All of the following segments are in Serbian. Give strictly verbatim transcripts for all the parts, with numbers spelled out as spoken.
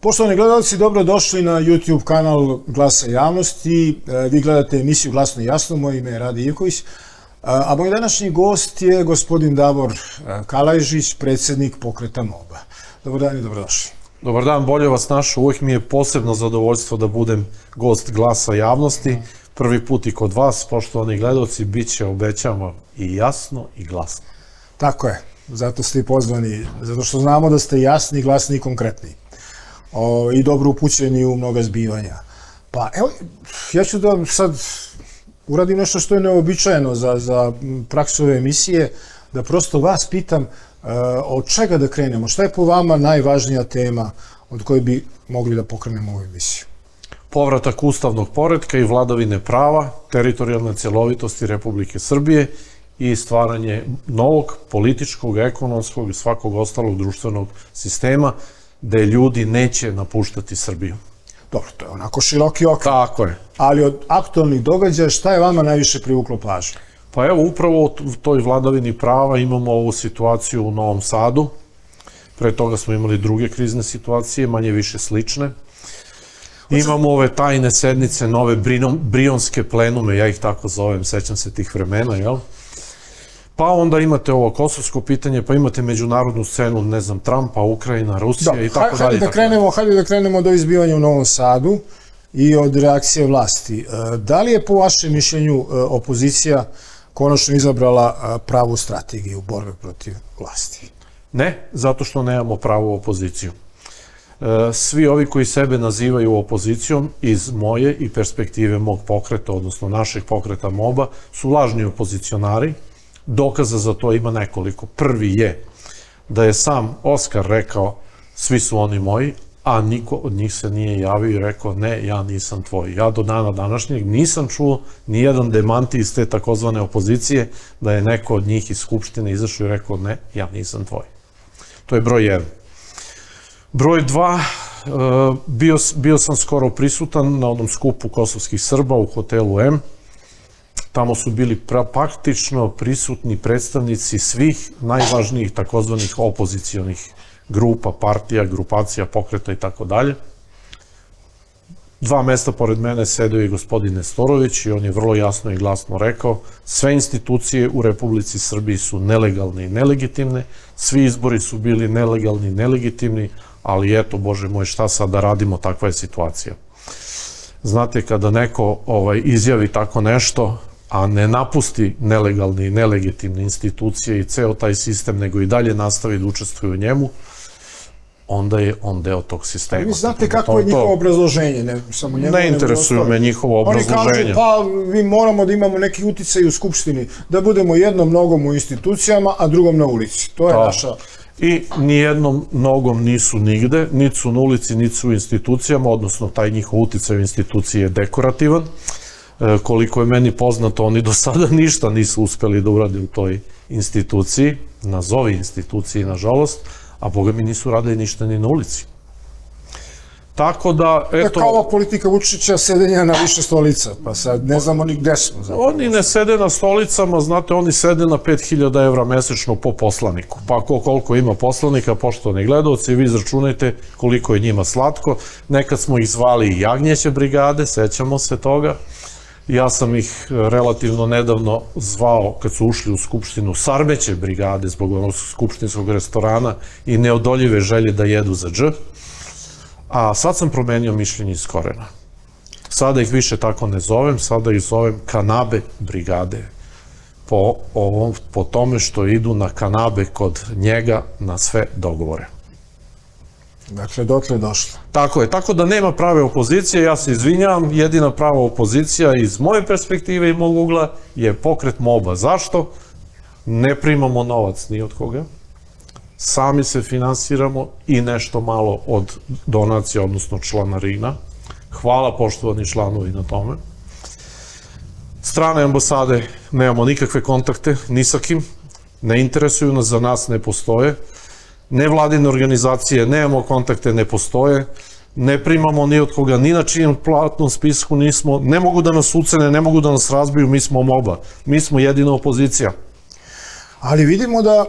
Poštovani gledalci, dobrodošli na YouTube kanal Glasa javnosti. Vi gledate emisiju Glasno i jasno, moje ime je Rade Ivković. A moj današnji gost je gospodin Davor Kalajžić, predsjednik pokreta MOBA. Dobar dan i dobrodošli. Dobar dan, bolje vas našao. Uvijek mi je posebno zadovoljstvo da budem gost Glasa javnosti. Prvi put i kod vas, poštovani gledalci, bit će, obećamo, i jasno i glasno. Tako je, zato ste i pozvani, zato što znamo da ste jasni, glasni i konkretni. I dobro upućeni u mnoga zbivanja. Pa evo, ja ću da sad uradim nešto što je neobičajeno za praksu ove emisije, da prosto vas pitam od čega da krenemo, šta je po vama najvažnija tema od koje bi mogli da pokrenemo ovu emisiju? Povratak ustavnog poretka i vladavine prava, teritorijalne cjelovitosti Republike Srbije i stvaranje novog političkog, ekonomskog i svakog ostalog društvenog sistema gde ljudi neće napuštati Srbiju. Dobro, to je onako široki okvir. Tako je. Ali od aktualnih događaja šta je vama najviše privuklo pažnju? Pa evo, upravo u toj vladavini prava imamo ovu situaciju u Novom Sadu. Pre toga smo imali druge krizne situacije, manje više slične. Imamo ove tajne sednice, nove brionske plenume, ja ih tako zovem, sećam se tih vremena, jel? Pa onda imate ovo kosovsko pitanje, pa imate međunarodnu scenu, ne znam, Trumpa, Ukrajina, Rusija i tako dalje. Hajde da krenemo od ovih zbivanja u Novom Sadu i od reakcije vlasti. Da li je po vašem mišljenju opozicija konačno izabrala pravu strategiju borbe protiv vlasti? Ne, zato što nemamo pravu opoziciju. Svi ovi koji sebe nazivaju opozicijom iz moje i perspektive mog pokreta, odnosno našeg pokreta MOBA, su lažni opozicionari. Dokaza za to ima nekoliko. Prvi je da je sam Oskar rekao svi su oni moji, a niko od njih se nije javio i rekao ne, ja nisam tvoj. Ja do dana današnjeg nisam čuo ni jedan demanti iz te takozvane opozicije da je neko od njih iz Skupštine izašao i rekao ne, ja nisam tvoj. To je broj jedan. Broj dva, bio sam skoro prisutan na onom skupu kosovskih Srba u hotelu M. Tamo su bili praktično prisutni predstavnici svih najvažnijih takozvanih opozicijonih grupa, partija, grupacija, pokreta i tako dalje. Dva mesta pored mene sedeo je gospodin Nestorović i on je vrlo jasno i glasno rekao sve institucije u Republici Srbiji su nelegalne i nelegitimne, svi izbori su bili nelegalni i nelegitimni, ali eto, Bože moj, šta sad da radimo, takva je situacija. Znate, kada neko izjavi tako nešto, a ne napusti nelegalne i nelegitimne institucije i ceo taj sistem, nego i dalje nastavi da učestvuje u njemu, onda je on deo tog sistema. Vi znate kako je njihovo obrazloženje? Ne interesuju me njihovo obrazloženje. Oni kažu, pa mi moramo da imamo neki uticaj u Skupštini, da budemo jednom nogom u institucijama, a drugom na ulici. To je naša... I nijednom nogom nisu nigde, niti su na ulici, niti su u institucijama, odnosno taj njihov uticaj u institucije je dekorativan. Koliko je meni poznato, oni do sada ništa nisu uspeli da urade u toj instituciji, nazovi instituciji, nažalost, a boga mi nisu radili ništa ni na ulici. Tako da, eto... Kao ova politika Vučića sedenja na više stolica, pa sad ne znamo ni gde smo zapravo. Oni ne sede na stolicama, znate, oni sede na pet hiljada evra mesečno po poslaniku. Pa koliko ima poslanika, poštovani gledalci, vi izračunajte koliko je njima slatko. Nekad smo ih zvali i jagnjeće brigade, sećamo se toga. Ja sam ih relativno nedavno zvao, kad su ušli u Skupštinu, sarmeće brigade zbog onog skupštinskog restorana i neodoljive želje da jedu za dž. A sad sam promenio mišljenje iz korena. Sada ih više tako ne zovem, sada ih zovem kanabe brigade. Po tome što idu na kanabe kod njega na sve dogovore. Dakle, dotle je došlo. Tako je, tako da nema prave opozicije, ja se izvinjavam, jedina prava opozicija iz moje perspektive i mog ugla je pokret MOBA. Zašto? Ne primamo novac ni od koga, sami se finansiramo i nešto malo od donacija, odnosno članarina. Hvala poštovani članovi na tome. Strane ambasade nemamo nikakve kontakte, ni sa kim, ne interesuju nas, za nas ne postoje. Nevladine organizacije, nemamo kontakte, ne postoje, ne primamo ni od koga, ni na čijem platnom spisku nismo, ne mogu da nas ucene, ne mogu da nas razbiju, mi smo MOBA, mi smo jedina opozicija. Ali vidimo da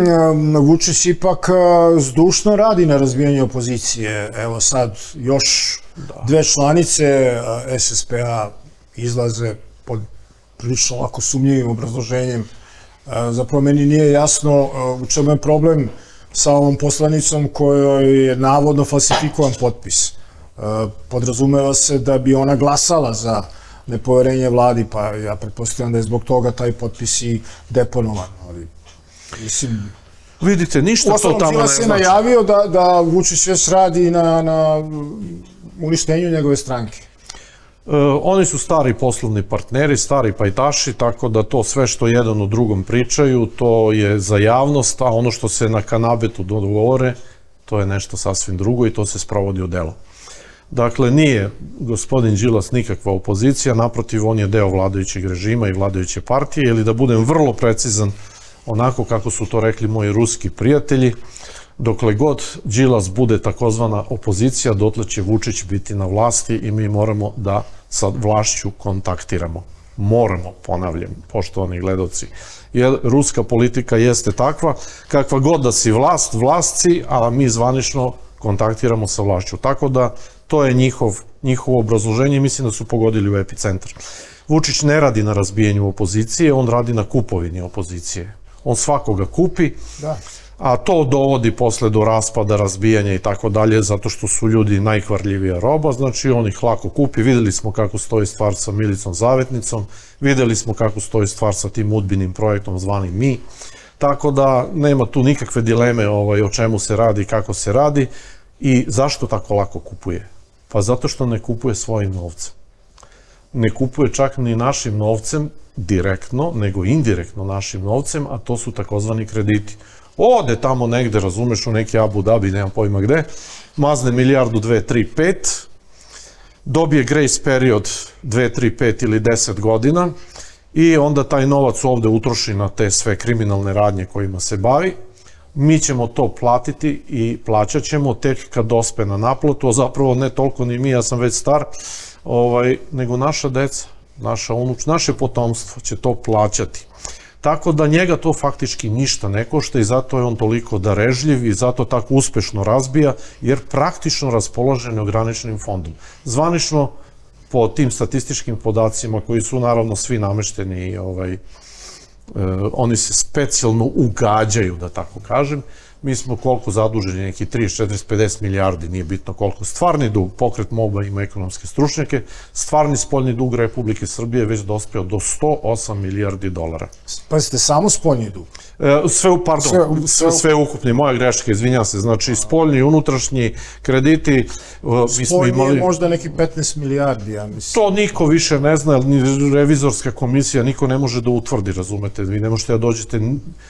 Vučić ipak zdušno radi na razbijanju opozicije. Evo sad još dve članice S S P A izlaze pod prilično lako sumnjivim obrazloženjem. Zapravo meni nije jasno u čemu je problem sa ovom poslanicom kojoj je navodno falsifikovan potpis. Podrazumeva se da bi ona glasala za nepoverenje vladi, pa ja pretpostavljam da je zbog toga taj potpis i deponovan. Ali, mislim... Vidite, ništa to tamo ne znači. Uostalom, Đilas je najavio da, da Vučić već radi na, na uništenju njegove stranke. E, oni su stari poslovni partneri, stari pajtaši, tako da to sve što jedan u drugom pričaju, to je za javnost, a ono što se na kanabetu dogovore, to je nešto sasvim drugo i to se sprovodi u delo. Dakle, nije gospodin Đilas nikakva opozicija, naprotiv, on je deo vladajućeg režima i vladajuće partije, ili da budem vrlo precizan, onako kako su to rekli moji ruski prijatelji, dokle god Đilas bude takozvana opozicija, dotle će Vučić biti na vlasti i mi moramo da sa vlašću kontaktiramo. Moramo, ponavljam, poštovani gledalci. Jer ruska politika jeste takva, kakva god da si vlast, vlast si, a mi zvanično kontaktiramo sa vlašću. Tako da, to je njihov, njihovo obrazloženje i mislim da su pogodili u epicentar. Vučić ne radi na razbijanju opozicije, on radi na kupovini opozicije. On svakoga kupi, da. A to dovodi posle do raspada, razbijanja i tako dalje, zato što su ljudi najkvarljivija roba, znači on ih lako kupi. Videli smo kako stoji stvar sa Milicom Zavetnicom, videli smo kako stoji stvar sa tim udbinim projektom zvanim Mi, tako da nema tu nikakve dileme ovaj, o čemu se radi i kako se radi i zašto tako lako kupuje. Pa zato što ne kupuje svojim novcem. Ne kupuje čak ni našim novcem direktno, nego indirektno našim novcem, a to su takozvani krediti. Ode tamo negde, razumeš, u neki Abu Dhabi, nemam pojma gde, mazne milijardu, dve, tri, pet, dobije grace period dve, tri, pet ili deset godina i onda taj novac ovde utroši na te sve kriminalne radnje kojima se bavi. Mi ćemo to platiti i plaćat ćemo tek kad dospe na naplatu, a zapravo ne toliko ni mi, ja sam već star, ovaj, nego naša deca, naša unuč, naše potomstvo će to plaćati. Tako da njega to faktički ništa ne košta i zato je on toliko darežljiv i zato tako uspešno razbija, jer praktično raspolaže neograničenim fondom. Zvanično, po tim statističkim podacima koji su naravno svi namešteni i ovaj, oni se specijalno ugađaju, da tako kažem. Mi smo koliko zaduženi, neki trideset, četrdeset, pedeset milijardi, nije bitno koliko. Stvarni dug, pokret MOBA ima ekonomske stručnjake, stvarni spoljni dug Republike Srbije već dospeo do sto osam milijardi dolara. Pazite, samo spoljni dug? Sve, pardon, sve, sve ukupni, moja greška, izvinjam se, znači spoljni i unutrašnji krediti. Spoljni je možda neki petnaest milijardi, ja mislim. To niko više ne zna, ni revizorska komisija, niko ne može da utvrdi, razumete, vi ne možete da dođete.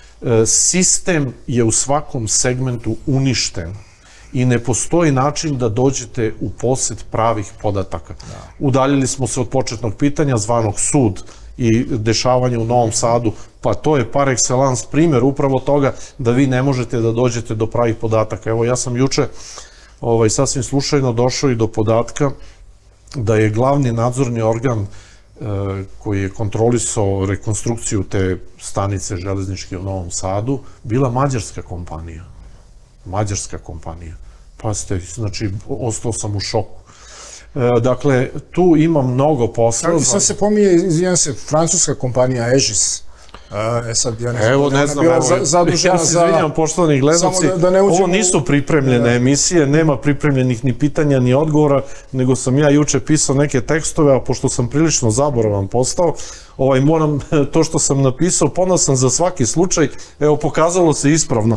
Sistem je u svakom segmentu uništen i ne postoji način da dođete u posed pravih podataka. Udaljili smo se od početnog pitanja, zvanog sud i dešavanje u Novom Sadu, pa to je par excellence primjer upravo toga da vi ne možete da dođete do pravih podataka. Evo, ja sam juče ovaj, sasvim slučajno došao i do podatka da je glavni nadzorni organ koji je kontrolisao rekonstrukciju te stanice železničke u Novom Sadu, bila mađarska kompanija. Mađarska kompanija. Pazite, znači, ostao sam u šoku. Dakle, tu ima mnogo posla. Sad se pominje, izvijem se, francuska kompanija Aegis. E sad, ja ne znam, evo, ne znam, evo, ja se izvinjam, poštovani gledalci, ovo nisu pripremljene emisije, nema pripremljenih ni pitanja, ni odgovora, nego sam ja juče pisao neke tekstove, a pošto sam prilično zaboravan postao, ovaj, moram, to što sam napisao, ponosan za svaki slučaj, evo, pokazalo se ispravno.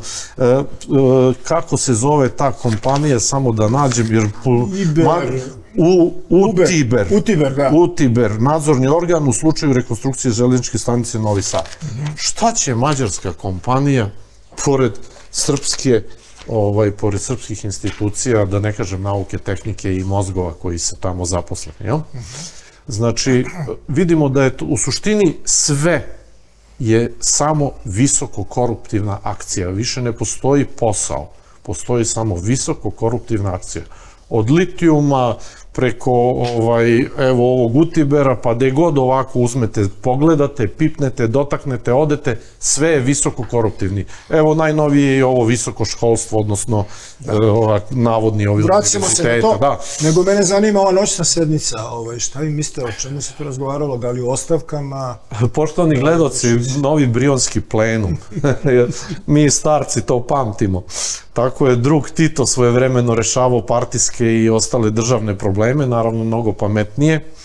Kako se zove ta kompanija, samo da nađem, jer... Utiber. Utiber, da. Utiber, nadzorni organ u slučaju rekonstrukcije železničke stanice Novi Sad. Šta će mađarska kompanija, pored srpske, ovaj, pored srpskih institucija, da ne kažem nauke, tehnike i mozgova koji se tamo zaposleni, jel? Znači, vidimo da je u suštini sve je samo visoko koruptivna akcija. Više ne postoji posao, postoji samo visoko koruptivna akcija. Od litijuma, preko ovaj, evo ovog Utibera, pa gde god ovako uzmete, pogledate, pipnete, dotaknete, odete, sve je visoko koruptivni. Evo najnovije je i ovo visoko školstvo, odnosno ova, navodni ovi univerziteta. Vraćamo se na to, da. Nego mene zanima ova noćna sednica, ovaj, šta vi mislite, o čemu se tu razgovaralo, da li u ostavkama? Poštovani gledoci, novi brionski plenum, mi starci to pamtimo. Tako je drug Tito svojevremeno rešavao partijske i ostale državne probleme, naravno mnogo pametnije. E,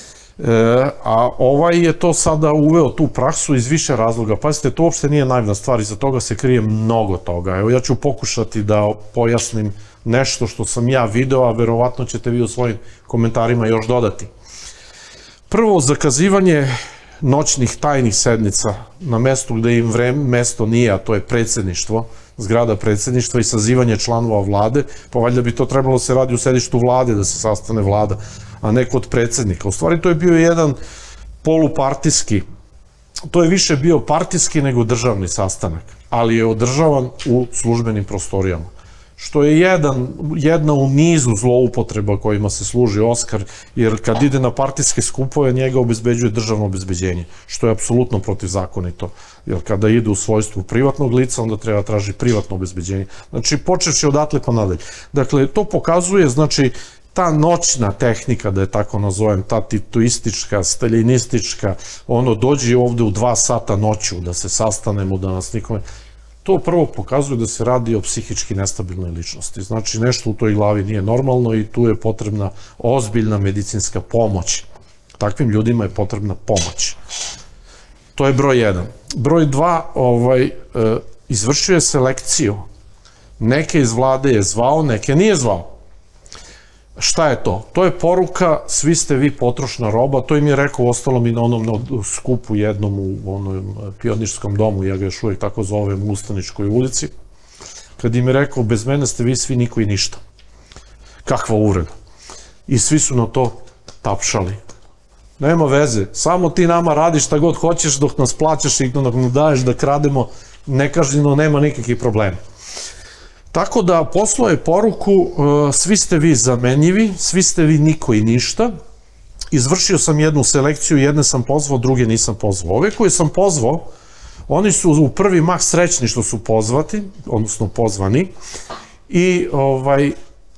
a ovaj je to sada uveo tu praksu iz više razloga. Pazite, to uopšte nije naivna stvar, iza toga se krije mnogo toga. Evo, ja ću pokušati da pojasnim nešto što sam ja video, a verovatno ćete vi u svojim komentarima još dodati. Prvo, zakazivanje noćnih tajnih sednica na mestu gde im mesto nije, a to je predsjedništvo, zgrada predsjedništva i sazivanje članova vlade, pa valjda bi to trebalo se radi u sedištu vlade, da se sastane vlada, a ne kod predsjednika. U stvari to je bio jedan polupartijski, to je više bio partijski nego državni sastanak, ali je održavan u službenim prostorijama. Što je jedan, jedna u nizu zloupotreba kojima se služi Oskar, jer kad ide na partijske skupove, njega obezbeđuje državno obezbeđenje, što je apsolutno protivzakonito. Jer kada ide u svojstvu privatnog lica, onda treba traži privatno obezbeđenje. Znači, počevši odatle pa nadalje. Dakle, to pokazuje, znači, ta noćna tehnika, da je tako nazovem, ta titoistička, staljinistička, ono, dođi ovde u dva sata noću, da se sastanemo, da nas nikome... To prvo pokazuje da se radi o psihički nestabilnoj ličnosti. Znači, nešto u toj glavi nije normalno i tu je potrebna ozbiljna medicinska pomoć. Takvim ljudima je potrebna pomoć. To je broj jedan. Broj dva, ovaj, izvršio je selekciju. Neke iz vlade je zvao, neke nije zvao. Šta je to? To je poruka, svi ste vi potrošna roba, to im je rekao ostalom i na onom skupu jednom u onom pionirskom domu, ja ga još uvijek tako zovem, u Ustaničkoj ulici, kad im je rekao, bez mene ste vi svi niko i ništa. Kakva uvreda. I svi su na to tapšali. Nema veze, samo ti nama radiš šta god hoćeš dok nas plaćaš i dok nam daješ da krademo, nekažnjeno, nema nikakvih problema. Tako da poslao je poruku, svi ste vi zamenjivi, svi ste vi niko i ništa. Izvršio sam jednu selekciju, jedne sam pozvao, druge nisam pozvao. Ove koje sam pozvao, oni su u prvi mah srećni što su pozvati, odnosno pozvani, i ovaj,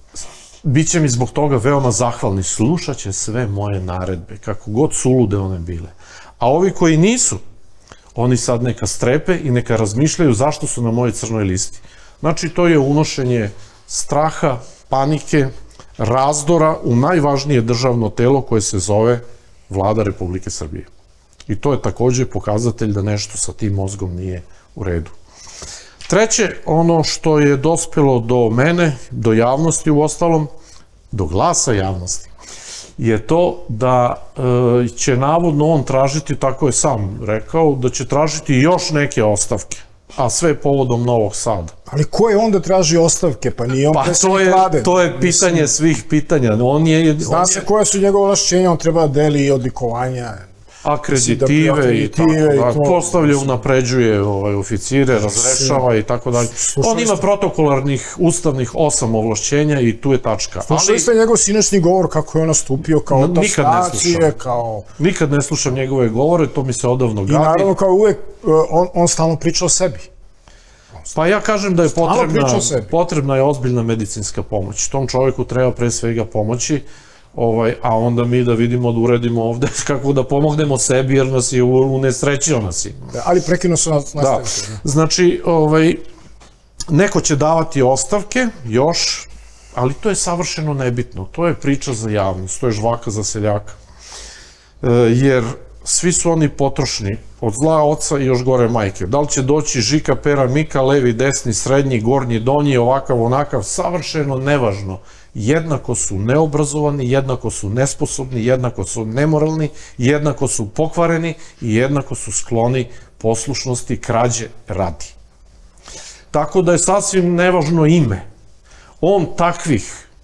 bit će mi zbog toga veoma zahvalni. Slušat će sve moje naredbe, kako god sulude one bile. A ovi koji nisu, oni sad neka strepe i neka razmišljaju zašto su na mojoj crnoj listi. Znači, to je unošenje straha, panike, razdora u najvažnije državno telo koje se zove Vlada Republike Srbije. I to je takođe pokazatelj da nešto sa tim mozgom nije u redu. Treće, ono što je dospelo do mene, do javnosti u ostalom, do glasa javnosti, je to da će navodno on tražiti, tako je sam rekao, da će tražiti još neke ostavke, a sve povodom Novog Sada. Ali ko je onda traži ostavke? Pa nije on predsjednik vlade. Pa to je pitanje svih pitanja. Zna se koja su njegove ovlašćenja, on treba da deli odlikovanja, akreditive i tako da, postavlja, unapređuje oficire, razrešava i tako dalje. On ima protokolarnih, ustavnih osam ovlašćenja i tu je tačka. Slušali ste njegov sinoćni govor kako je on nastupio kao otac nacije, kao... Nikad ne slušam njegove govore, to mi se odavno gadi. I naravno kao uvek, on stalno priča o sebi. Pa ja kažem da je potrebna je ozbiljna medicinska pomoć. Tom čovjeku treba pre svega pomoći, a onda mi da vidimo, da uredimo ovde kako da pomognemo sebi, jer nas je unesrećio nas je. Ali prekinuo su nas nastaviti. Znači, neko će davati ostavke, još, ali to je savršeno nebitno. To je priča za javnost, to je žvaka za seljaka. Jer svi su oni potrošni, od zla oca i još gore majke. Da li će doći Žika, Pera, Mika, levi, desni, srednji, gornji, donji, ovakav, onakav, savršeno nevažno. Jednako su neobrazovani, jednako su nesposobni, jednako su nemoralni, jednako su pokvareni i jednako su skloni poslušnosti, krađe, radi. Tako da je sasvim nevažno ime. On takvih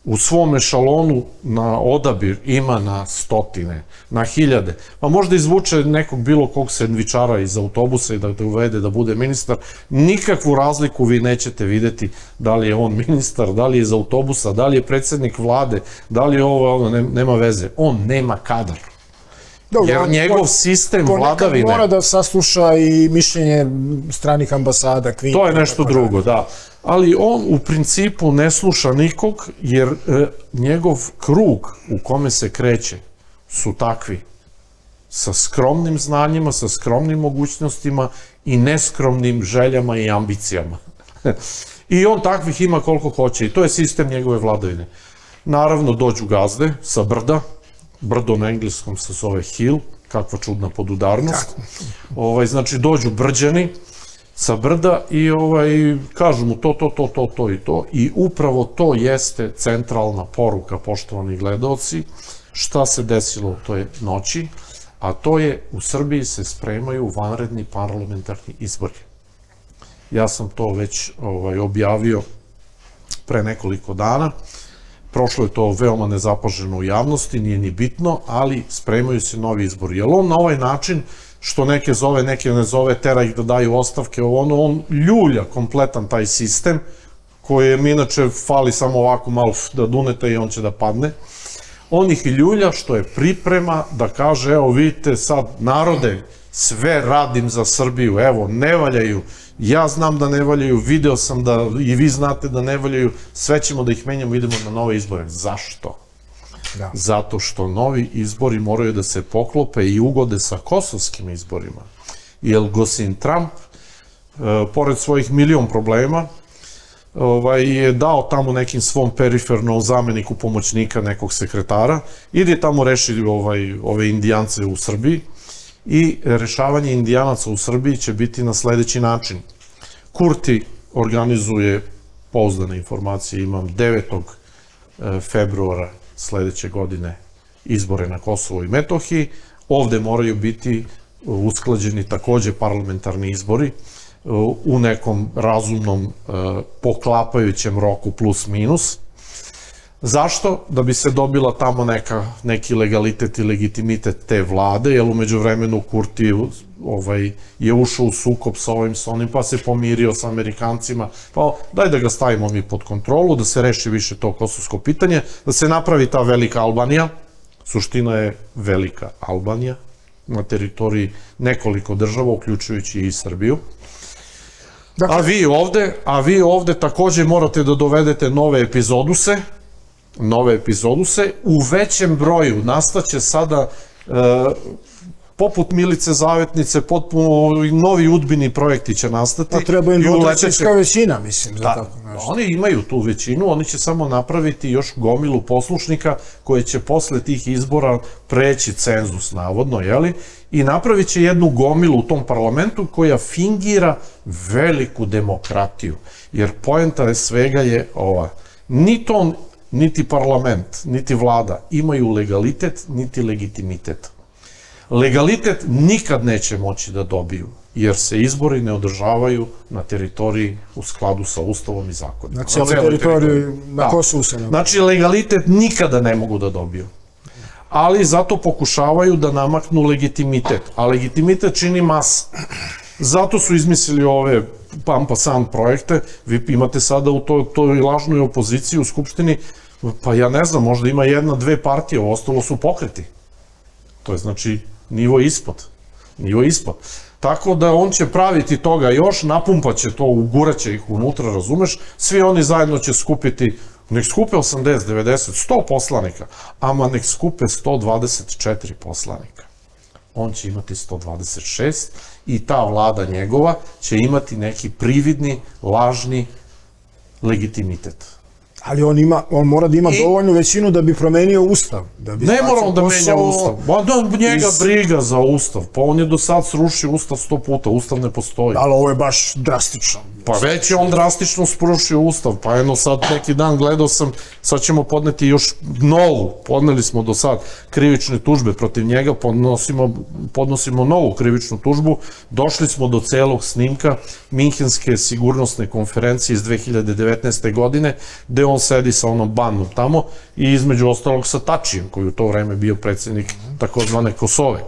u svom ešalonu na odabir ima na stotine, na hiljade, pa možda izvuče nekog bilo kog sendvičara iz autobusa i da te uvede da bude ministar, nikakvu razliku vi nećete videti da li je on ministar, da li je iz autobusa, da li je predsednik vlade, da li je ovo, ono, nema veze, on nema kadar. Jer njegov sistem vladavine... Mora da sasluša i mišljenje stranih ambasada, Kvinta. To je nešto drugo, da. Ali on u principu ne sluša nikog, jer njegov krug u kome se kreće su takvi, sa skromnim znanjima, sa skromnim mogućnostima i neskromnim željama i ambicijama. I on takvih ima koliko hoće i to je sistem njegove vladavine. Naravno, dođu gazde sa brda, brdo na engleskom se zove hill, kakva čudna podudarnost. Znači, dođu brđani sa brda i kažu mu to, to, to, to, to i to. I upravo to jeste centralna poruka, poštovani gledaoci, šta se desilo u toj noći, a to je u Srbiji se spremaju vanredni parlamentarni izbori. Ja sam to već objavio pre nekoliko dana. Prošlo je to veoma nezapaženo u javnosti, nije ni bitno, ali spremaju se novi izbori. Jer on na ovaj način, što neke zove, neke ne zove, tera ih da daju ostavke, on ljulja kompletan taj sistem, kojem inače fali samo ovako malo da dunete i on će da padne. On ih ljulja što je priprema da kaže, evo vidite sad narode, sve radim za Srbiju, evo ne valjaju, ja znam da ne valjaju, video sam da i vi znate da ne valjaju, sve ćemo da ih menjamo, idemo na nove izbore. Zašto? Zato što novi izbori moraju da se poklope i ugode sa kosovskim izborima. Jer Gosin Trump, pored svojih milion problema, je dao tamo nekim svom perifernom zameniku pomoćnika nekog sekretara, ide tamo reši ove indijance u Srbiji i rešavanje indijanaca u Srbiji će biti na sledeći način. Kurti organizuje, pouzdane informacije imam, devetog februara sledeće godine izbore na Kosovo i Metohiji. Ovde moraju biti usklađeni takođe parlamentarni izbori u nekom razumnom poklapajućem roku plus minus. Zašto? Da bi se dobila tamo neki legalitet i legitimitet te vlade, jer umeđu vremenu Kurti je ušao u sukob sa ovim, sa onim, pa se pomirio sa Amerikancima, pa daj da ga stavimo mi pod kontrolu, da se reši više to kosovsko pitanje, da se napravi ta velika Albanija, suština je velika Albanija, na teritoriji nekoliko država, uključujući i Srbiju. A vi ovde, a vi ovde takođe morate da dovedete nove epizoduse, nove epizoduse, u većem broju nastaće sada, poput Milice Zavetnice, potpuno novi udbini projekti će nastati. Pa treba im dvotrećinska većina, mislim. Oni imaju tu većinu, oni će samo napraviti još gomilu poslušnika koje će posle tih izbora preći cenzus, navodno, jeli? I napravit će jednu gomilu u tom parlamentu koja fingira veliku demokratiju. Jer poenta svega je ova. Ni to, niti parlament, niti vlada imaju legalitet, niti legitimitet. Legalitet nikad neće moći da dobiju, jer se izbori ne održavaju na teritoriji u skladu sa Ustavom i zakonom. Na cijeloj teritoriji, na Kosovu se ne. Znači, legalitet nikada ne mogu da dobiju. Ali zato pokušavaju da namaknu legitimitet. A legitimitet čini masa. Zato su izmislili ove Pampa-San projekte. Vi imate sada u toj lažnoj opoziciji u Skupštini, pa ja ne znam, možda ima jedna, dve partije, ovo ostalo su pokreti. To je znači nivo ispod. Nivo ispod. Tako da on će praviti toga još, napumpaće to, uguraće ih unutra, razumeš? Svi oni zajedno će skupiti, nek skupe osamdeset, devedeset, sto poslanika, ama nek skupe sto dvadeset četiri poslanika. On će imati sto dvadeset šest i ta vlada njegova će imati neki prividni, lažni legitimitet. Ali on ima, on mora da ima dovoljnu većinu da bi promenio ustav. Ne mora on da menja ustav. Njega briga za ustav. Pa on je do sad srušio ustav sto puta. Ustav ne postoji. Ali ovo je baš drastično. Pa već je on drastično sprušio ustav, pa jedno sad neki dan gledao sam, sad ćemo podneti još novu, podneli smo do sad krivične tužbe protiv njega, podnosimo, podnosimo novu krivičnu tužbu, došli smo do celog snimka Minhenske sigurnosne konferencije iz dve hiljade devetnaeste. godine, gde on sedi sa onom bandom tamo i između ostalog sa Tačijem, koji u to vreme bio predsjednik takozvane Kosove.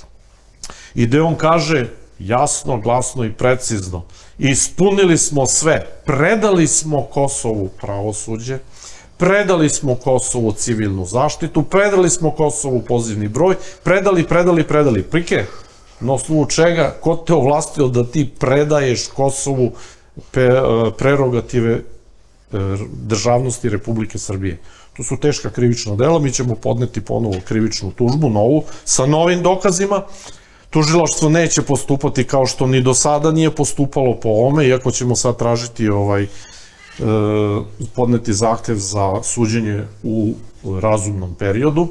I gde on kaže jasno, glasno i precizno: ispunili smo sve, predali smo Kosovu pravosuđe, predali smo Kosovu civilnu zaštitu, predali smo Kosovu pozivni broj, predali, predali, predali. Prike, na osnovu čega, ko te ovlastio da ti predaješ Kosovu prerogative državnosti Republike Srbije? To su teška krivična dela, mi ćemo podneti ponovo krivičnu tužbu, novu, sa novim dokazima. Tužilaštvo neće postupati kao što ni do sada nije postupalo po ovome, iako ćemo sad tražiti ovaj, podneti zahtev za suđenje u razumnom periodu.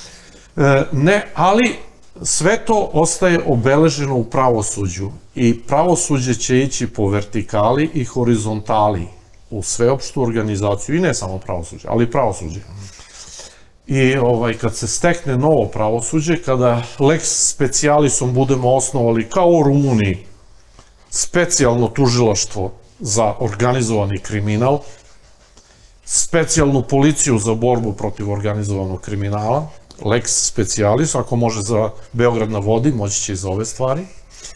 Ne, ali sve to ostaje obeleženo u pravosuđu i pravosuđe će ići po vertikali i horizontali u sveopštu organizaciju, i ne samo pravosuđe, ali pravosuđe. I kad se stekne novo pravosuđe, kada lex specialisom budemo osnovali kao u Rumuniji specijalno tužilaštvo za organizovani kriminal, specijalnu policiju za borbu protiv organizovanog kriminala, lex specialis, ako može za Beograd na vodi, moći će i za ove stvari,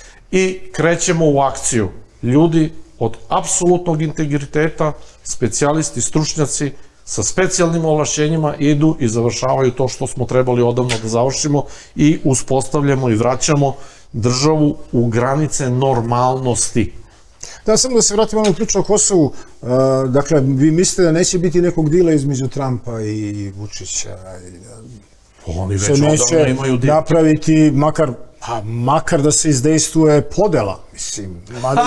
i krećemo u akciju. Ljudi od apsolutnog integriteta, specijalisti, stručnjaci, sa specijalnim ovlašćenjima idu i završavaju to što smo trebali odavno da završimo i uspostavljamo i vraćamo državu u granice normalnosti. Da, samo da se vratimo na priču o Kosovu. Dakle, vi mislite da neće biti nekog dila između Trumpa i Vučića? Oni već odavno imaju dil. Napraviti makar... A makar da se izdejstvuje podela, mislim.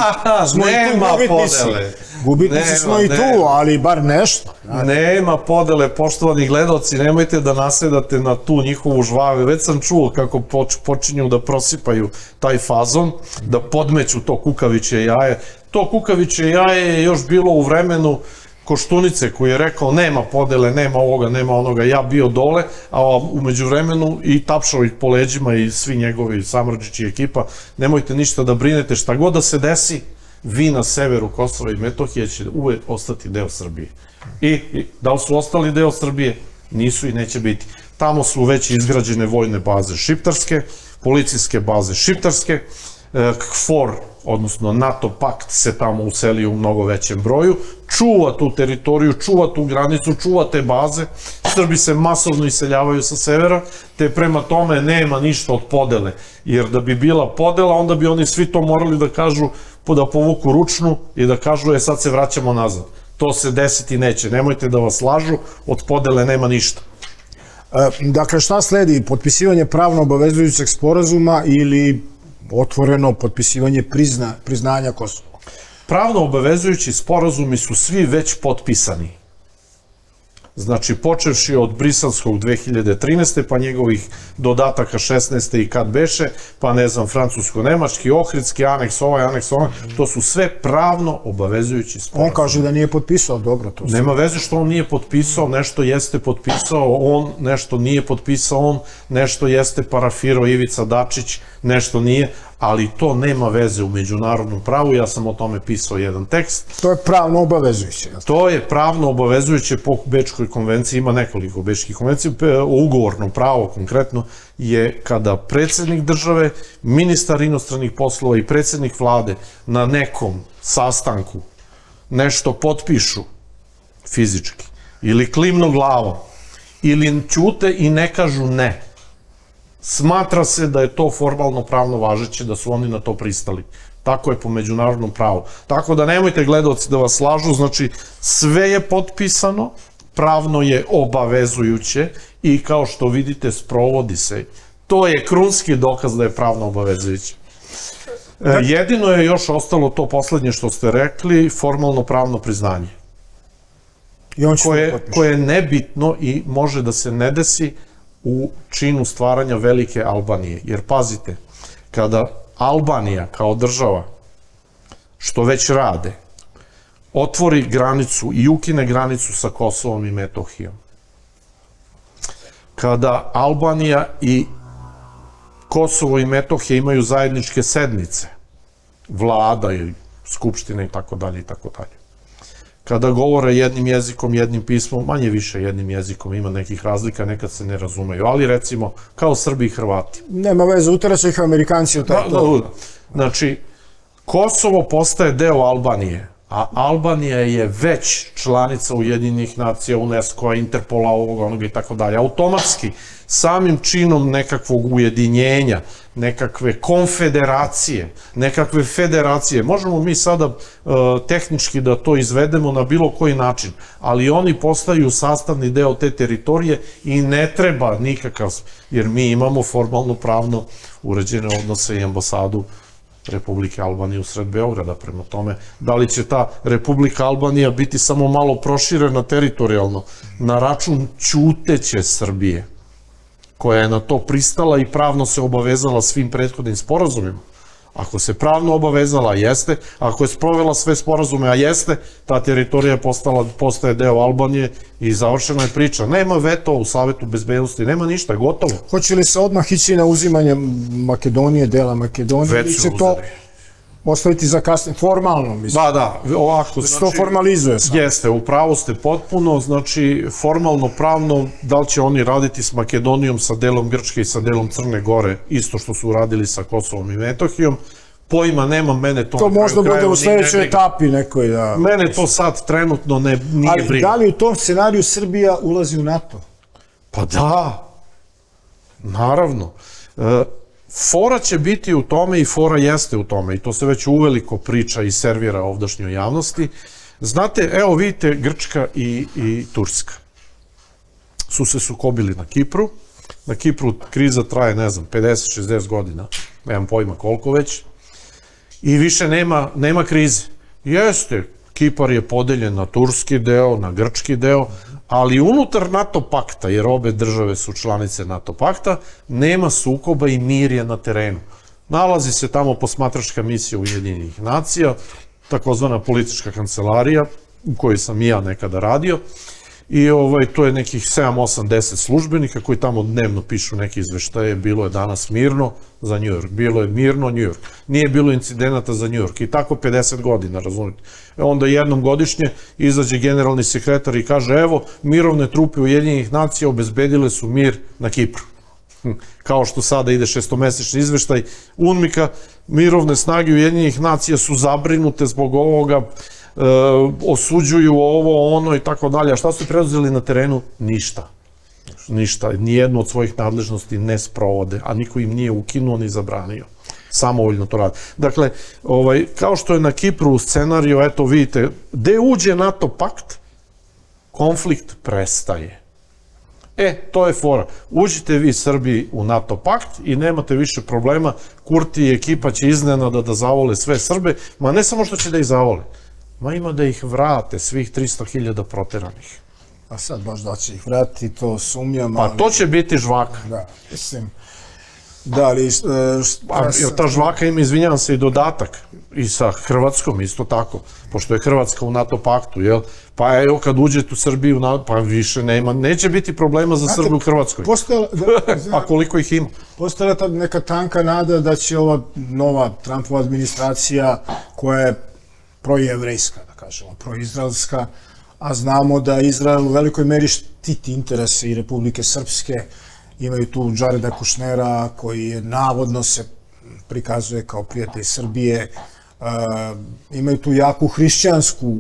Nema podele. Gubitnici smo i tu, ali bar nešto. Nema podele, poštovani gledaoci, nemojte da nasedate na tu njihovu žvavu. Već sam čuo kako počinju da prosipaju taj fazon, da podmeću to kukaviće jaje. To kukaviće jaje je još bilo u vremenu Koštunice, koji je rekao nema podele, nema ovoga, nema onoga, ja bio dole, a umeđu vremenu i tapšao ih po leđima i svi njegovi Samardžić i ekipa, nemojte ništa da brinete, šta god da se desi, vi na severu Kosova i Metohije će uvek ostati deo Srbije. I da li su ostali deo Srbije? Nisu i neće biti. Tamo su već izgrađene vojne baze šiptarske, policijske baze šiptarske, KFOR, odnosno NATO pakt, se tamo uselio u mnogo većem broju, čuva tu teritoriju, čuva tu granicu, čuva te baze. Srbi se masovno iseljavaju sa severa, te prema tome nema ništa od podele, jer da bi bila podela, onda bi oni svi to morali da kažu, da povuku ručnu i da kažu, e sad se vraćamo nazad. To se desiti neće, nemojte da vas lažu, od podele nema ništa. Dakle, šta sledi? Potpisivanje pravno obavezujućeg sporazuma ili otvoreno potpisivanje priznanja Kosova? Pravno obavezujući sporazumi su svi već potpisani. Znači, počevši od Briselskog dve hiljade trinaeste. pa njegovih dodataka šesnaeste. i kad beše, pa ne znam, francusko-nemački, ohridski, aneks ovaj, aneks ovaj, to su sve pravno obavezujući sporazumi. On kaže da nije potpisao, dobro to. Nema veze što on nije potpisao, nešto jeste potpisao on, nešto nije potpisao on, nešto jeste parafirao Ivica Dačić, nešto nije, ali to nema veze u međunarodnom pravu, ja sam o tome pisao jedan tekst. To je pravno obavezujuće. To je pravno obavezujuće po Bečkoj konvenciji, ima nekoliko Bečkih konvencija, ugovorno pravo konkretno je kada predsjednik države, ministar inostranih poslova i predsjednik vlade na nekom sastanku nešto potpišu fizički ili klimnu glavom ili ćute i ne kažu ne. Smatra se da je to formalno pravno važeće, da su oni na to pristali. Tako je po međunarodnom pravu. Tako da nemojte gledaoci da vas lažu, znači sve je potpisano, pravno je obavezujuće i kao što vidite sprovodi se. To je krunski dokaz da je pravno obavezujuće. Jedino je još ostalo to poslednje što ste rekli, formalno pravno priznanje. Koje je nebitno i može da se ne desi u činu stvaranja velike Albanije. Jer pazite, kada Albanija kao država, što već rade, otvori granicu i ukine granicu sa Kosovom i Metohijom, kada Albanija i Kosovo i Metohija imaju zajedničke sednice, vlada i skupštine i tako dalje i tako dalje, kada govore jednim jezikom, jednim pismom, manje više jednim jezikom, ima nekih razlika, nekad se ne razumeju, ali recimo kao Srbi i Hrvati. Nema veze, uteraće ih Amerikanci u taj to. Znači, Kosovo postaje deo Albanije, a Albanija je već članica Ujedinjenih nacija, UNESCO-a, Interpola, ovoga, onoga i tako dalje. Automatski, samim činom nekakvog ujedinjenja, nekakve konfederacije, nekakve federacije, možemo mi sada tehnički da to izvedemo na bilo koji način, ali oni postaju sastavni deo te teritorije i ne treba nikakav, jer mi imamo formalno pravno uređene odnose i ambasadu Republike Albanije usred Beograda. Prema tome, da li će ta Republika Albanija biti samo malo proširena teritorijalno na račun ćuteće Srbije, koja je na to pristala i pravno se obavezala svim prethodnim sporazumima? Ako se pravno obavezala, jeste. Ako je sprovela sve sporazume, a jeste, ta teritorija postaje deo Albanije i završena je priča. Nema veto u Savetu bezbednosti, nema ništa, gotovo. Hoće li se odmah ići na uzimanje Makedonije, dela Makedonije, ili će to ostaviti za kasnije, formalno, mislim? Da, da, ovako. Da se to formalizuje sad. Jeste, upravo ste potpuno, znači, formalno, pravno, da li će oni raditi s Makedonijom, sa delom Grčke i sa delom Crne Gore, isto što su radili sa Kosovom i Metohijom, pojma nema, mene to... To možda bude u sledećoj etapi nekoj, da... Mene to sad trenutno nije briga. Ali da li u tom scenariju Srbija ulazi u NATO? Pa da, naravno. Fora će biti u tome i fora jeste u tome i to se već uveliko priča i servira ovdašnjoj javnosti. Znate, evo vidite, Grčka i Turska su se sukobili na Kipru. Na Kipru kriza traje, ne znam, pedeset šezdeset godina, nemam pojma koliko već, i više nema krize. Jeste, Kipar je podeljen na turski deo, na grčki deo, ali unutar NATO pakta, jer obe države su članice NATO pakta, nema sukoba i mir je na terenu. Nalazi se tamo posmatračka misija Ujedinjenih nacija, takozvana politička kancelarija, u kojoj sam i ja nekada radio, i to je nekih sedam, osam, deset službenika koji tamo dnevno pišu neke izveštaje. Bilo je danas mirno za New York, bilo je mirno New York, nije bilo incidenata za New York i tako pedeset godina, razumite. Onda jednom godišnje izađe generalni sekretar i kaže, evo, mirovne trupe Ujedinjenih nacija obezbedile su mir na Kipru. Kao što sada ide šestomesečni izveštaj UNMIK-a, mirovne snage Ujedinjenih nacija su zabrinute zbog ovoga, osuđuju ovo, ono i tako dalje. A šta su preduzeli na terenu? Ništa. Ništa. Nijednu od svojih nadležnosti ne sprovode, a niko im nije ukinuo ni zabranio. Samovoljno to radi. Dakle, kao što je na Kipru u scenariju, eto vidite, gde uđe NATO pakt, konflikt prestaje. E, to je fora. Uđite vi Srbi u NATO pakt i nemate više problema. Kurti i ekipa će iznenada da zavole sve Srbe, ma ne samo što će da ih zavole, ma ima da ih vrate, svih tristo hiljada proteranih. A sad baš da će ih vratiti, to sumnjam. Pa to će biti žvaka. Da, mislim. Da, ali... Ta žvaka ima, izvinjavam se, i dodatak. I sa Hrvatskom isto tako. Pošto je Hrvatska u NATO paktu, jel? Pa evo, kad uđete u Srbiju, pa više nema, neće biti problema za Srbiju u Hrvatskoj. A koliko ih ima? Postojala ta neka tanka nada da će ova nova Trumpova administracija, koja je projevrejska, da kažemo, proizraelska, a znamo da Izrael u velikoj meri štiti interese i Republike Srpske. Imaju tu Jareda Kušnera, koji je navodno se prikazuje kao prijatelj Srbije. Imaju tu jaku hrišćansku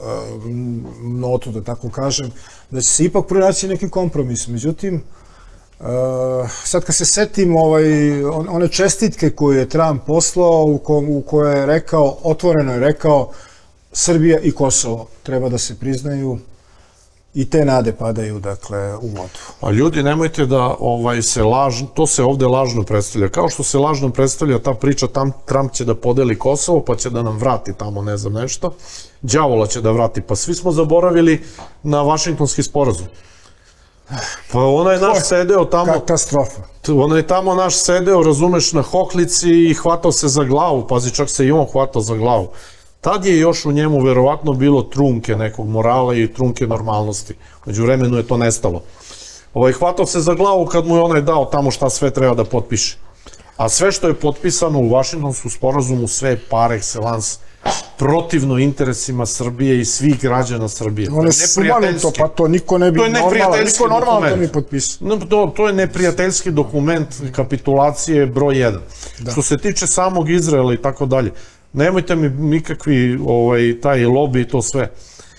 notu, da tako kažem, da će se ipak pronaći neki kompromis. Međutim, sad kad se setim one čestitke koje je Trump poslao, u kojoj je rekao, otvoreno je rekao, Srbija i Kosovo treba da se priznaju, i te nade padaju, dakle, u vodu. A ljudi, nemojte da se lažno, to se ovde lažno predstavlja. Kao što se lažno predstavlja ta priča, Trump će da podeli Kosovo, pa će da nam vrati tamo, ne znam nešto, đavola će da vrati, pa svi smo zaboravili na Vašingtonski sporazum. Pa onaj naš sedeo tamo... Katastrofa. Onaj tamo naš sedeo, razumeš, na hoklici i hvatao se za glavu, pazi, čak se i on hvatao za glavu. Tad je još u njemu verovatno bilo trunke nekog morala i trunke normalnosti. Među vremenu je to nestalo. Ovaj, hvatao se za glavu kad mu je onaj dao tamo šta sve treba da potpiše. A sve što je potpisano u Vašingtonskom sporazumu, sve par excellence, protivno interesima Srbije i svih građana Srbije. One su mali to, pa to niko ne bi normalno, niko normalno to mi potpisao. To, to je neprijateljski dokument kapitulacije broj jedan. Što se tiče samog Izraela i tako dalje, nemojte mi nikakvi ovaj, taj lobby i to sve.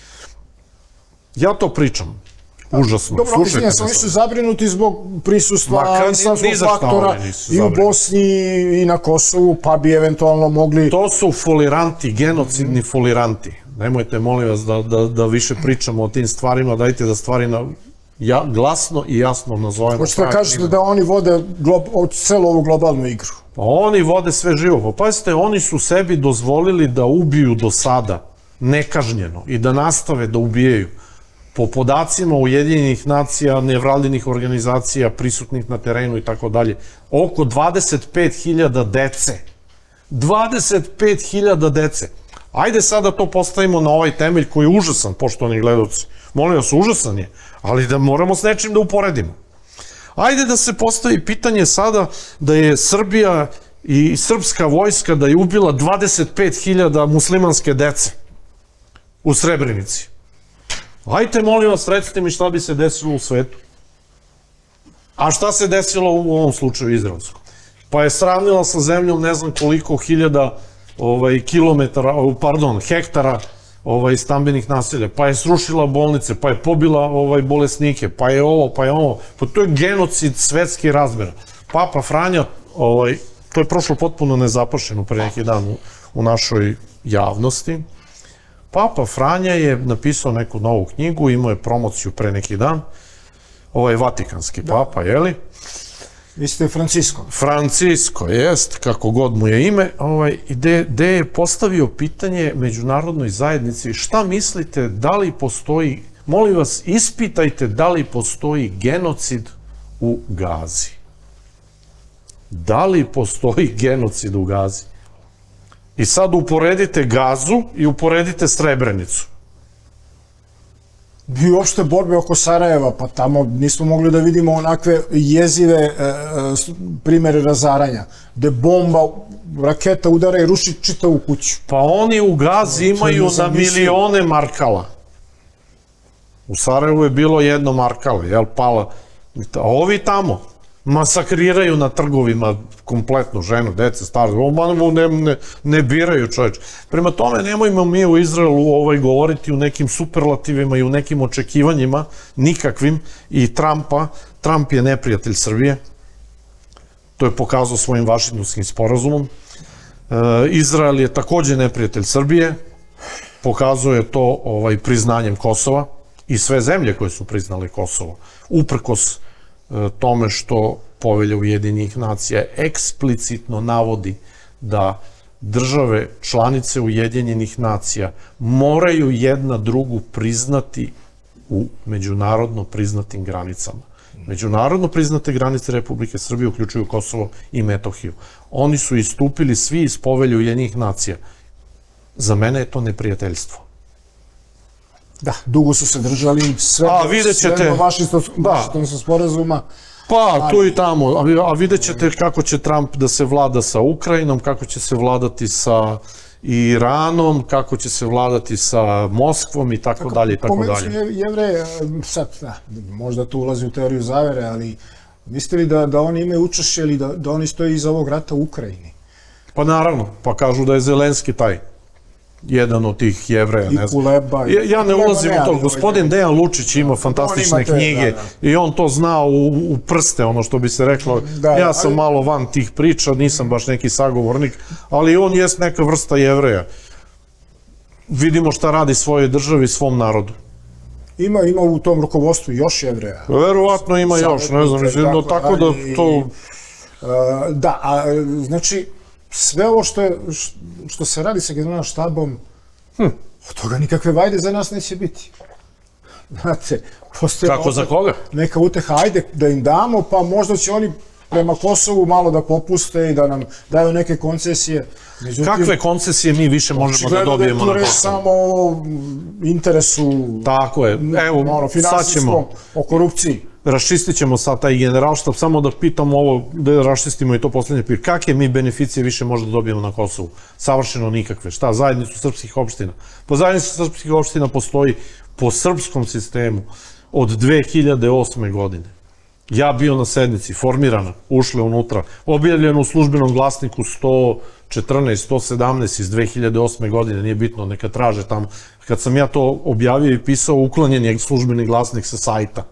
Ja to pričam. Užasno. Dobro, izvinjam se, oni su zabrinuti zbog prisustva islamskog faktora i u Bosni i na Kosovu, pa bi eventualno mogli... To su foliranti, genocidni foliranti. Nemojte, molim vas, da više pričamo o tim stvarima, dajte da stvari glasno i jasno nazovemo. Hoćete da kažete da oni vode celu ovu globalnu igru? Pa oni vode sve živo. Pa pazite, oni su sebi dozvolili da ubiju do sada nekažnjeno i da nastave da ubijaju. Po podacima Ujedinjenih nacija, nevladinih organizacija, prisutnih na terenu i tako dalje, oko dvadeset pet hiljada dece. dvadeset pet hiljada dece. Ajde sada to postavimo na ovaj temelj koji je užasan, poštovani gledalci. Molim vas, užasan je, ali da moramo s nečim da uporedimo. Ajde da se postavi pitanje sada da je Srbija i srpska vojska da je ubila dvadeset pet hiljada muslimanske dece u Srebrenici. Ajte, molim vas, recite mi šta bi se desilo u svetu. A šta se desilo u ovom slučaju izraelskom? Pa je sravnila sa zemljom ne znam koliko hiljada kilometara, pardon, hektara stambenih naselja, pa je srušila bolnice, pa je pobila bolesnike, pa je ovo, pa je ovo. Pa to je genocid svetskih razmera. Papa Franja, to je prošlo potpuno nezapašeno pre neki dan u našoj javnosti. Papa Franja je napisao neku novu knjigu, imao je promociju pre neki dan, ovaj vatikanski papa, jeli? Vi ste Francisko. Francisko, jest, kako god mu je ime, gde je postavio pitanje međunarodnoj zajednici, šta mislite, da li postoji, molim vas, ispitajte da li postoji genocid u Gazi. Da li postoji genocid u Gazi? I sad uporedite Gazu i uporedite Srebrenicu. I uopšte borbe oko Sarajeva, pa tamo nismo mogli da vidimo onakve jezive primere razaranja, gde bomba, raketa udara i ruši čitavu kuću. Pa oni u Gazi imaju na milione markala. U Sarajevu je bilo jedno markalo, jel, pala. A ovi tamo masakriraju na trgovima kompletnu ženu, dece, stare, ne biraju čoveč. Prema tome, nemojmo mi u Izraelu govoriti u nekim superlativima i u nekim očekivanjima, nikakvim, i Trumpa. Trump je neprijatelj Srbije, to je pokazao svojim Vašingtonskim sporazumom. Izrael je takođe neprijatelj Srbije, pokazuje to priznanjem Kosova i sve zemlje koje su priznale Kosovo, uprkos tome što Povelja Ujedinjenih nacija eksplicitno navodi da države članice Ujedinjenih nacija moraju jedna drugu priznati u međunarodno priznatim granicama. Međunarodno priznate granice Republike Srbije uključuju Kosovo i Metohiju. Oni su istupili svi iz Povelje Ujedinjenih nacija. Za mene je to neprijateljstvo. Da, dugo su se držali sve do Vašingtonskog sporazuma. Pa, tu i tamo, a vidjet ćete kako će Trump da se vlada sa Ukrajinom, kako će se vladati sa Iranom, kako će se vladati sa Moskvom i tako dalje i tako dalje. Pomenuću Jevreje, sad, možda tu ulazi u teoriju zavere, ali mislite li da oni imaju učešće ili da oni stoji iza ovog rata u Ukrajini? Pa naravno, pa kažu da je Zelenski taj. Jedan od tih Jevreja, ne znam. Ja ne ulazim u to. Gospodin Dejan Lučić ima fantastične knjige i on to zna u prste, ono što bi se reklo. Ja sam malo van tih priča, nisam baš neki sagovornik, ali on jest neka vrsta Jevreja. Vidimo šta radi svojoj državi i svom narodu. Ima u tom rukovodstvu još Jevreja. Verovatno ima još, ne znam, mislim, tako da to... Da, a znači... Sve ovo što se radi sa generalnom štabom, od toga nikakve vajde za nas neće biti. Znate, kako za koga? Neka uteha, ajde da im damo, pa možda će oni prema Kosovu malo da popuste i da nam daju neke koncesije. Kakve koncesije mi više možemo da dobijemo na Kosovu? Samo o interesu, tako je, evo, sad ćemo o korupciji. Raščistit ćemo sad taj generalštab, samo da pitamo ovo, da raščistimo i to poslednje pitanje. Kakve mi beneficije više možda dobijemo na Kosovu? Savršeno nikakve. Šta? Zajednicu srpskih opština. Po zajednicu srpskih opština postoji po srpskom sistemu od dve hiljade osme godine. Ja bio na sednici, formirana, ušle unutra, objavljeno u službenom glasniku sto četrnaest, sto sedamnaest iz dve hiljade osme godine, nije bitno, neka traže tamo. Kad sam ja to objavio i pisao, uklonjen je službeni glasnik sa sajta.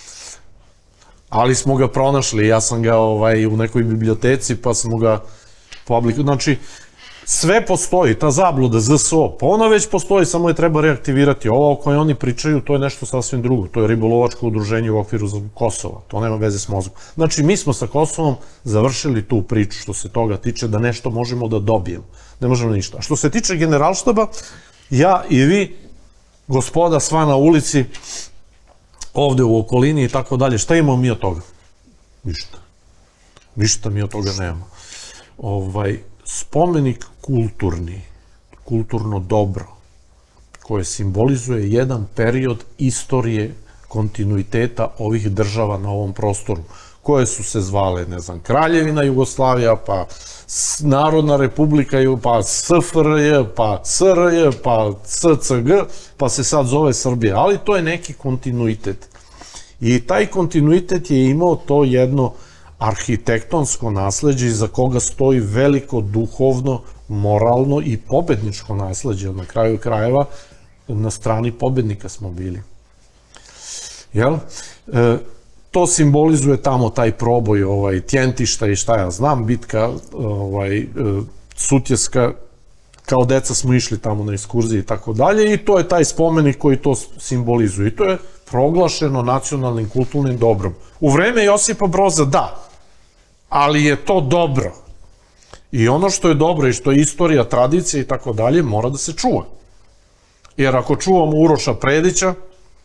Ali smo ga pronašli, ja sam ga u nekoj biblioteci, pa smo ga publikovali. Znači, sve postoji, ta zabluda, Z S O, pa ona već postoji, samo je treba reaktivirati. Ovo o kojoj oni pričaju, to je nešto sasvim drugo. To je ribolovačko udruženje u okviru Kosova. To nema veze s mozgom. Znači, mi smo sa Kosovom završili tu priču što se toga tiče, da nešto možemo da dobijemo. Ne možemo ništa. A što se tiče generalštaba, ja i vi, gospoda sva na ulici, ovde u okolini i tako dalje, šta imamo mi od toga? Ništa. Ništa mi od toga nemamo. Ovaj, spomenik kulturni, kulturno dobro, koje simbolizuje jedan period istorije kontinuiteta ovih država na ovom prostoru, koje su se zvale, ne znam, Kraljevina Jugoslavija, pa Narodna republika, pa S F R J, pa S R J, pa C C G, pa se sad zove Srbija, ali to je neki kontinuitet. I taj kontinuitet je imao to jedno arhitektonsko nasleđe iza koga stoji veliko duhovno, moralno i pobedničko nasleđe. Na kraju krajeva na strani pobednika smo bili. Jel? To simbolizuje tamo taj proboj Tjentišta i šta ja znam, bitka Sutjeska, kao deca smo išli tamo na ekskurziji i tako dalje, i to je taj spomenik koji to simbolizuje. I to je proglašeno nacionalnim kulturnim dobrom. U vreme Josipa Broza, da, ali je to dobro. I ono što je dobro i što je istorija, tradicija i tako dalje, mora da se čuva. Jer ako čuvamo Uroša Predića,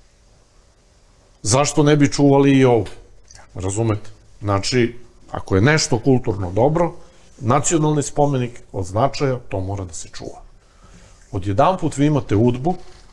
zašto ne bi čuvali i ovo? Razumete? Znači, ako je nešto kulturno dobro, nacionalni spomenik od značaja, to mora da se čuva. Odjedanput vi imate udbu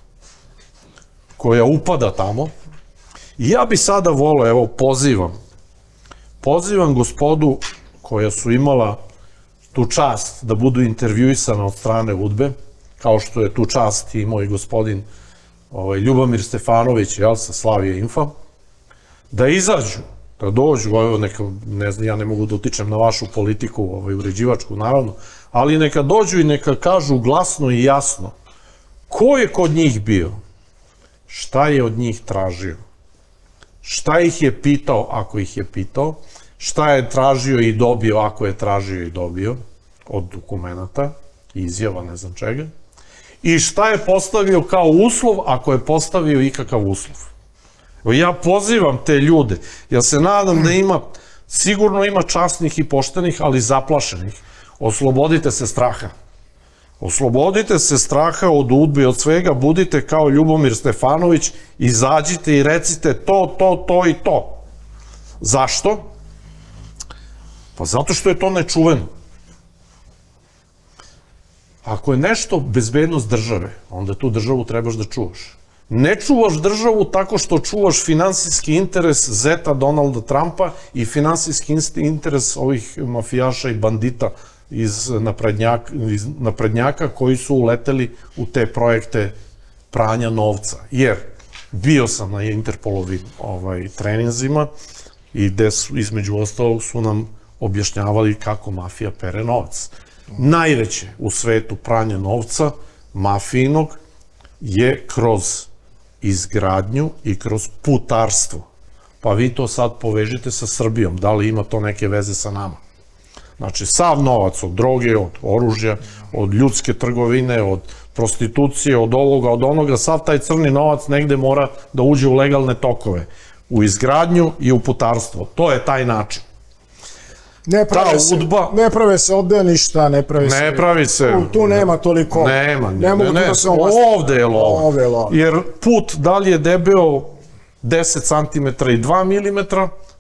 koja upada tamo i ja bi sada voleo, evo, pozivam, pozivam gospodu koja su imala tu čast da budu intervjuisana od strane udbe, kao što je tu čast imao i gospodin Ljubomir Stefanović, jel, sa Slavije Infa, da izađu, da dođu, ne znam, ja ne mogu da utičem na vašu politiku, uređivačku, naravno, ali neka dođu i neka kažu glasno i jasno ko je kod njih bio, šta je od njih tražio, šta ih je pitao ako ih je pitao, šta je tražio i dobio ako je tražio i dobio od dokumenta, izjava, ne znam čega, i šta je postavio kao uslov ako je postavio ikakav uslov. Ja pozivam te ljude, ja se nadam da ima, sigurno ima časnih i poštenih, ali zaplašenih. Oslobodite se straha. Oslobodite se straha od udbe i od svega, budite kao Ljubomir Stefanović, izađite i recite to, to, to i to. Zašto? Pa zato što je to nečuveno. Ako je nešto bezbednost države, onda tu državu trebaš da čuvaš. Ne čuvaš državu tako što čuvaš finansijski interes zeta Donalda Trumpa i finansijski interes ovih mafijaša i bandita iz naprednjaka koji su uleteli u te projekte pranja novca. Jer bio sam na Interpolovim treninzima i gde između ostalog su nam objašnjavali kako mafija pere novac. Najveće u svetu pranje novca, mafijinog, je kroz izgradnju i kroz putarstvo. Pa vi to sad povežite sa Srbijom, da li ima to neke veze sa nama? Znači, sav novac od droge, od oružja, od ljudske trgovine, od prostitucije, od ovoga, od onoga, sav taj crni novac negde mora da uđe u legalne tokove, u izgradnju i u putarstvo. To je taj način. Ne prave se ovde ništa, ne pravi se... Ne pravi se... Tu nema toliko... Nema, ne, ne, ovde je lova. Jer put da li je debeo deset centimetara i dva milimetra,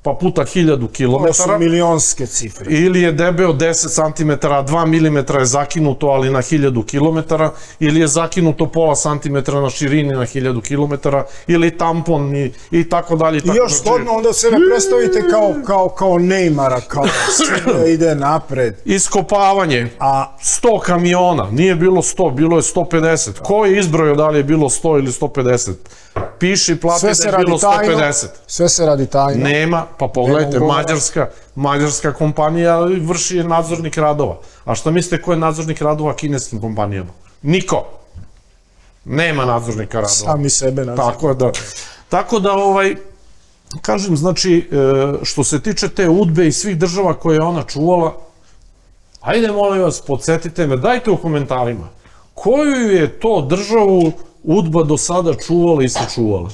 pa puta hiljadu To su kilometara, milionske cifre. ili je debeo deset santimetara, a dva milimetra je zakinuto, ali na hiljadu kilometara, ili je zakinuto pola santimetra na širini na hiljadu kilometara, ili tampon i, i tako dalje. I još shodno onda se ne predstavite kao, kao, kao Neymara, kao sve ide napred. Iskopavanje, A sto kamiona, nije bilo sto, bilo je sto pedeset. Ko je izbrojao da li je bilo sto ili sto pedeset? Piši, plati sve da se je radi bilo sto tajno, pedeset. sve se radi tajno. Nema, pa pogledajte, Nema ugovora. mađarska, mađarska kompanija vrši nadzornik radova. A šta mislite ko je nadzornik radova kineskim kompanijama? Niko. Nema nadzornika radova. Sami sebe nazivaju. Tako da, tako da ovaj, kažem, znači, što se tiče te udbe i svih država koje je ona čuvala, ajde, molim vas, podsjetite me, dajte u komentarima, koju je to državu udba do sada čuvala i sačuvala?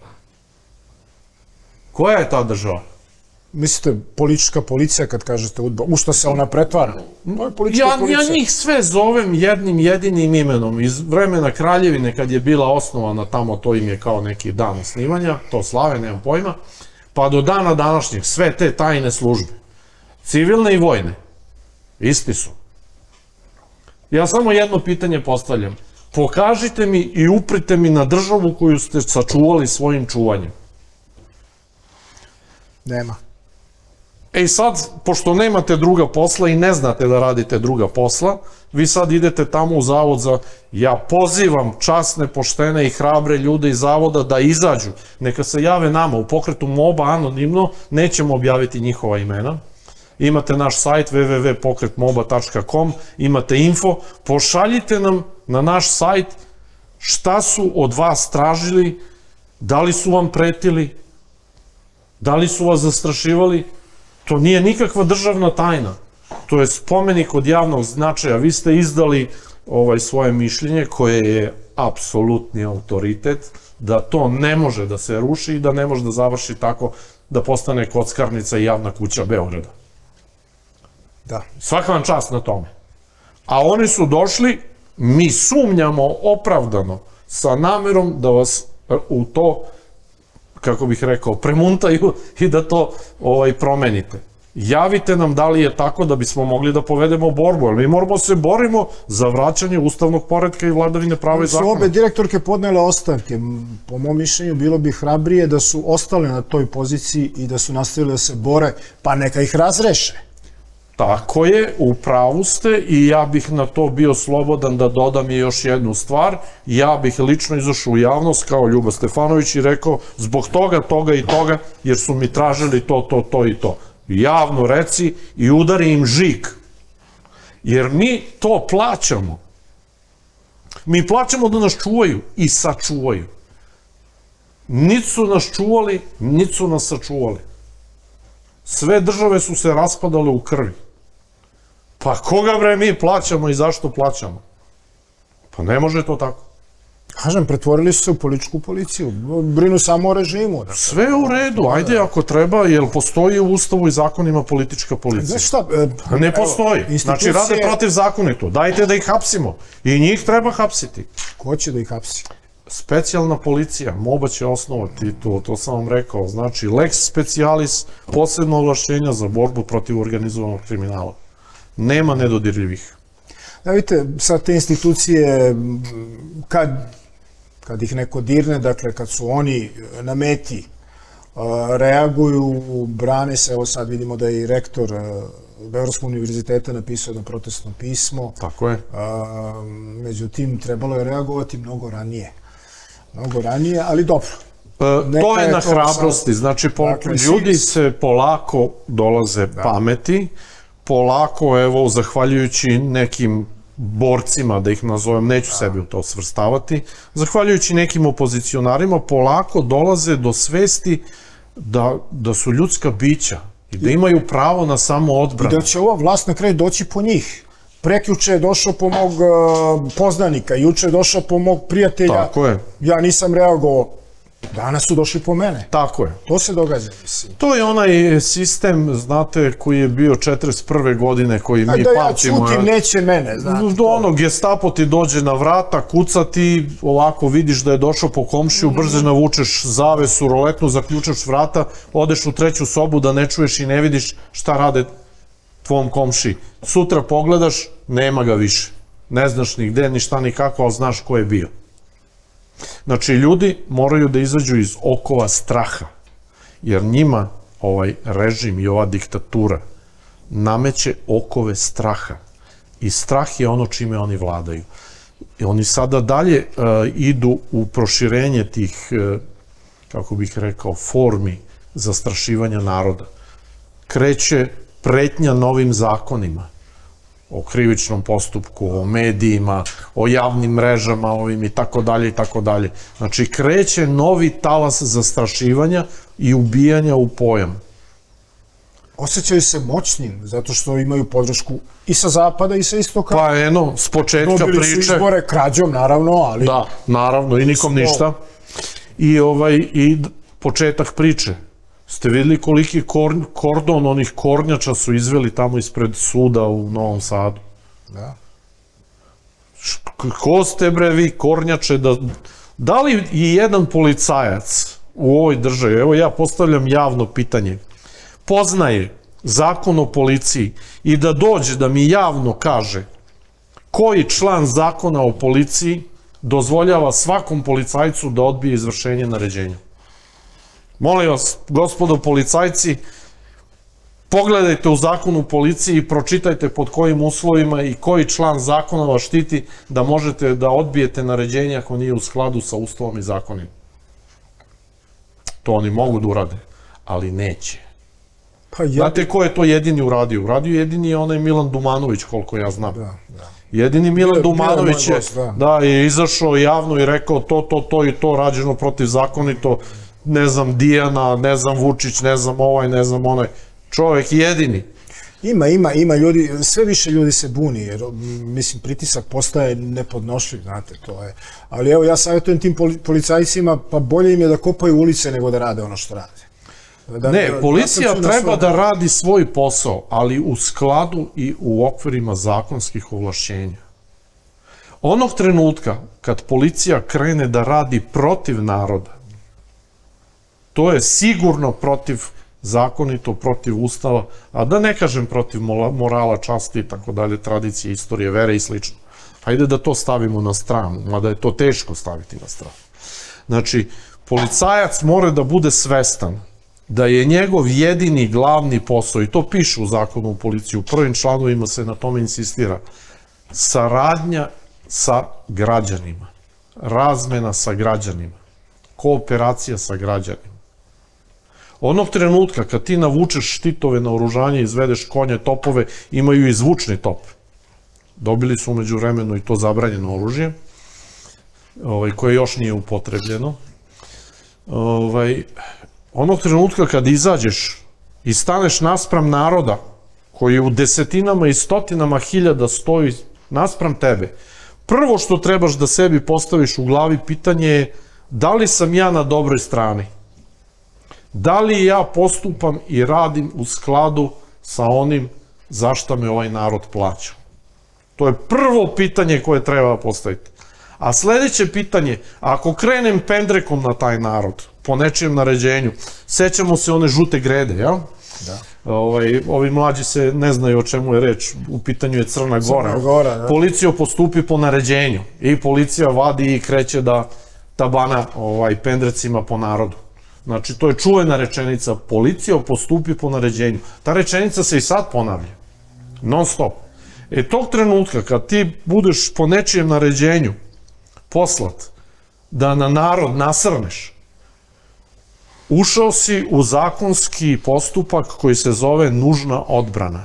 Koja je ta država? Mislite, politička policija kad kažete udba, u što se ona pretvara? To je politička Ja, policija. ja njih sve zovem jednim jedinim imenom. Iz vremena Kraljevine, kad je bila osnovana tamo, to im je kao neki dan osnivanja, to slave, nemam pojma, pa do dana današnjeg, sve te tajne službe, civilne i vojne, isti su. Ja samo jedno pitanje postavljam. Pokažite mi i uprite mi na državu koju ste sačuvali svojim čuvanjem. Nema. E sad, pošto nemate druga posla i ne znate da radite druga posla, vi sad idete tamo u zavod za... Ja pozivam časne, poštene i hrabre ljude iz zavoda da izađu. Neka se jave nama u pokretu moba anonimno, nećemo objaviti njihova imena. Imate naš sajt w w w tačka pokret moba tačka com, imate info, pošaljite nam na naš sajt šta su od vas tražili, da li su vam pretili, da li su vas zastrašivali. To nije nikakva državna tajna. To je spomenik od javnog značaja. Vi ste izdali ovaj svoje mišljenje koje je apsolutni autoritet, da to ne može da se ruši i da ne može da završi tako da postane kockarnica i javna kuća Beograda. Da. Svaka vam čast na tome. A oni su došli, mi sumnjamo opravdano, sa namerom da vas u to, kako bih rekao, premuntaju i da to ovaj, promenite. Javite nam da li je tako da bismo mogli da povedemo borbu, ali mi moramo se borimo za vraćanje ustavnog poretka i vladavine prava i zakona. Su obe direktorke podnele ostavke. Po mom mišljenju bilo bi hrabrije da su ostale na toj poziciji i da su nastavili da se bore, pa neka ih razreše. Tako je, u pravu ste i ja bih na to bio slobodan da dodam i još jednu stvar. Ja bih lično izašao u javnost kao Ljuba Stefanović i rekao zbog toga, toga i toga, jer su mi tražili to, to, to i to. Javno reci i udari im žig. Jer mi to plaćamo. Mi plaćamo da nas čuvaju i sačuvaju. Niti su nas čuvali, niti su nas sačuvali. Sve države su se raspadale u krvi. Pa koga bre mi plaćamo i zašto plaćamo? Pa ne može to tako. Kažem, pretvorili su se u političku policiju. Brinu samo o režimu. Sve je u redu, ajde ako treba, jer postoji u Ustavu i zakonima politička policija. Znaš šta? Ne postoji. Znači rade protiv zakonito. Dajte da ih hapsimo. I njih treba hapsiti. Ko će da ih hapsi? Specijalna policija, MOBA će osnovati to, to sam vam rekao. Znači, lex specialis, posebno ovlašćenja za borbu protiv organizovanog kriminala. Nema nedodirljivih. Da vidite, sad te institucije, kad, kad ih neko dirne, dakle, kad su oni na meti, reaguju, brane se, evo sad vidimo da je i rektor Beogradskog univerziteta napisao jedno protestno pismo. Tako je. Međutim, trebalo je reagovati mnogo ranije. Mnogo ranije, ali dobro. To je na hrabrosti, znači ljudi se polako dolaze pameti, polako, evo, zahvaljujući nekim borcima, da ih nazovem, neću sebi u to svrstavati, zahvaljujući nekim opozicionarima, polako dolaze do svesti da su ljudska bića i da imaju pravo na samoodbranu. I da će ova vlast na kraju doći po njih. Prekjuče je došao po mog poznanika, juče je došao po mog prijatelja. Tako je. Ja nisam reagovao, Danas su došli po mene. Tako je. To se događa, mislim. To je onaj sistem, znate, koji je bio četrdeset prve godine, koji mi pamtimo. Da ja čutim, neće mene, znate. Do onog Gestapo ti dođe na vrata, kuca ti, ovako vidiš da je došao po komšiju, brzo navučeš zavesu, roletnu, zaključaš vrata, odeš u treću sobu da ne čuješ i ne vidiš šta rade tvom komši. Sutra pogledaš, nema ga više. Ne znaš ni gde, ni šta, ni kako, ali znaš ko je bio. Znači, ljudi moraju da izađu iz okova straha, jer njima ovaj režim i ova diktatura nameće okove straha. I strah je ono čime oni vladaju. I oni sada dalje uh, idu u proširenje tih, uh, kako bih rekao, formi zastrašivanja naroda. Kreće pretnja novim zakonima o krivičnom postupku, o medijima, o javnim mrežama, ovim i tako dalje i tako dalje. Znači, kreće novi talas zastrašivanja i ubijanja u pojam. Osjećaju se moćnim, zato što imaju podršku i sa zapada i sa istoka. Pa eno, s početka priče... Dobili su izbore krađom, naravno, ali... Da, naravno, i nikom ništa. I ovaj, i početak priče. Ste videli koliki kordon onih kornjača su izveli tamo ispred suda u Novom Sadu? Da. Ko ste bre vi kornjače da... Da li i jedan policajac u ovoj državi, evo ja postavljam javno pitanje, poznaje zakon o policiji i da dođe da mi javno kaže koji član zakona o policiji dozvoljava svakom policajcu da odbije izvršenje naređenja? Molim vas, gospodo policajci, pogledajte u zakonu policiji i pročitajte pod kojim uslovima i koji član zakona vas štiti da možete da odbijete naređenje ako nije u skladu sa ustavom i zakonima. To oni mogu da urade, ali neće. Znate ko je to jedini uradio? Uradio jedini je onaj Milan Dumanović, koliko ja znam. Jedini Milan Dumanović je, da, je izašao javno i rekao to, to, to i to rađeno protivzakonito, ne znam, Dijana, ne znam, Vučić, ne znam ovaj, ne znam onaj. Čovjek jedini. Ima, ima, ima ljudi, sve više ljudi se buni, jer, mislim, pritisak postaje nepodnošljiv, znate, to je. Ali evo, ja savjetujem tim policajcima, pa bolje im je da kopaju ulice nego da rade ono što rade. Ne, policija treba da radi svoj posao, ali u skladu i u okvirima zakonskih ovlašćenja. Onog trenutka kad policija krene da radi protiv naroda, to je sigurno protiv zakonito, protiv ustava, a da ne kažem protiv morala, časti i tako dalje, tradicije, istorije, vere i slično. Hajde da to stavimo na stranu, mada je to teško staviti na stranu. Znači, policajac mora da bude svestan da je njegov jedini glavni posao, i to piše u zakonu o policiji, u prvim članovima se na tome insistira, saradnja sa građanima, razmena sa građanima, kooperacija sa građanima. Onog trenutka kad ti navučeš štitove na oružanje, izvedeš konje, topove, imaju i zvučni top. Dobili su umeđu vremenu i to zabranjeno oružje, koje još nije upotrebljeno. Onog trenutka kad izađeš i staneš naspram naroda, koji u desetinama i stotinama hiljada stoji naspram tebe, prvo što trebaš da sebi postaviš u glavi pitanje je da li sam ja na dobroj strani? Da li ja postupam i radim u skladu sa onim za šta me ovaj narod plaća? To je prvo pitanje koje treba postaviti. A sledeće pitanje, ako krenem pendrekom na taj narod, po nečijem naređenju, sećamo se one žute grede, jel? Da. Ovi mlađi se ne znaju o čemu je reč, u pitanju je Crna Gora. Policija postupi po naređenju i policija vadi i kreće da tabana pendrecima po narodu. Znači, to je čuvena rečenica, policija postupi po naređenju. Ta rečenica se i sad ponavlja, non stop. E, tog trenutka, kad ti budeš po nečijem naređenju poslat da na narod nasrneš, ušao si u zakonski postupak koji se zove nužna odbrana.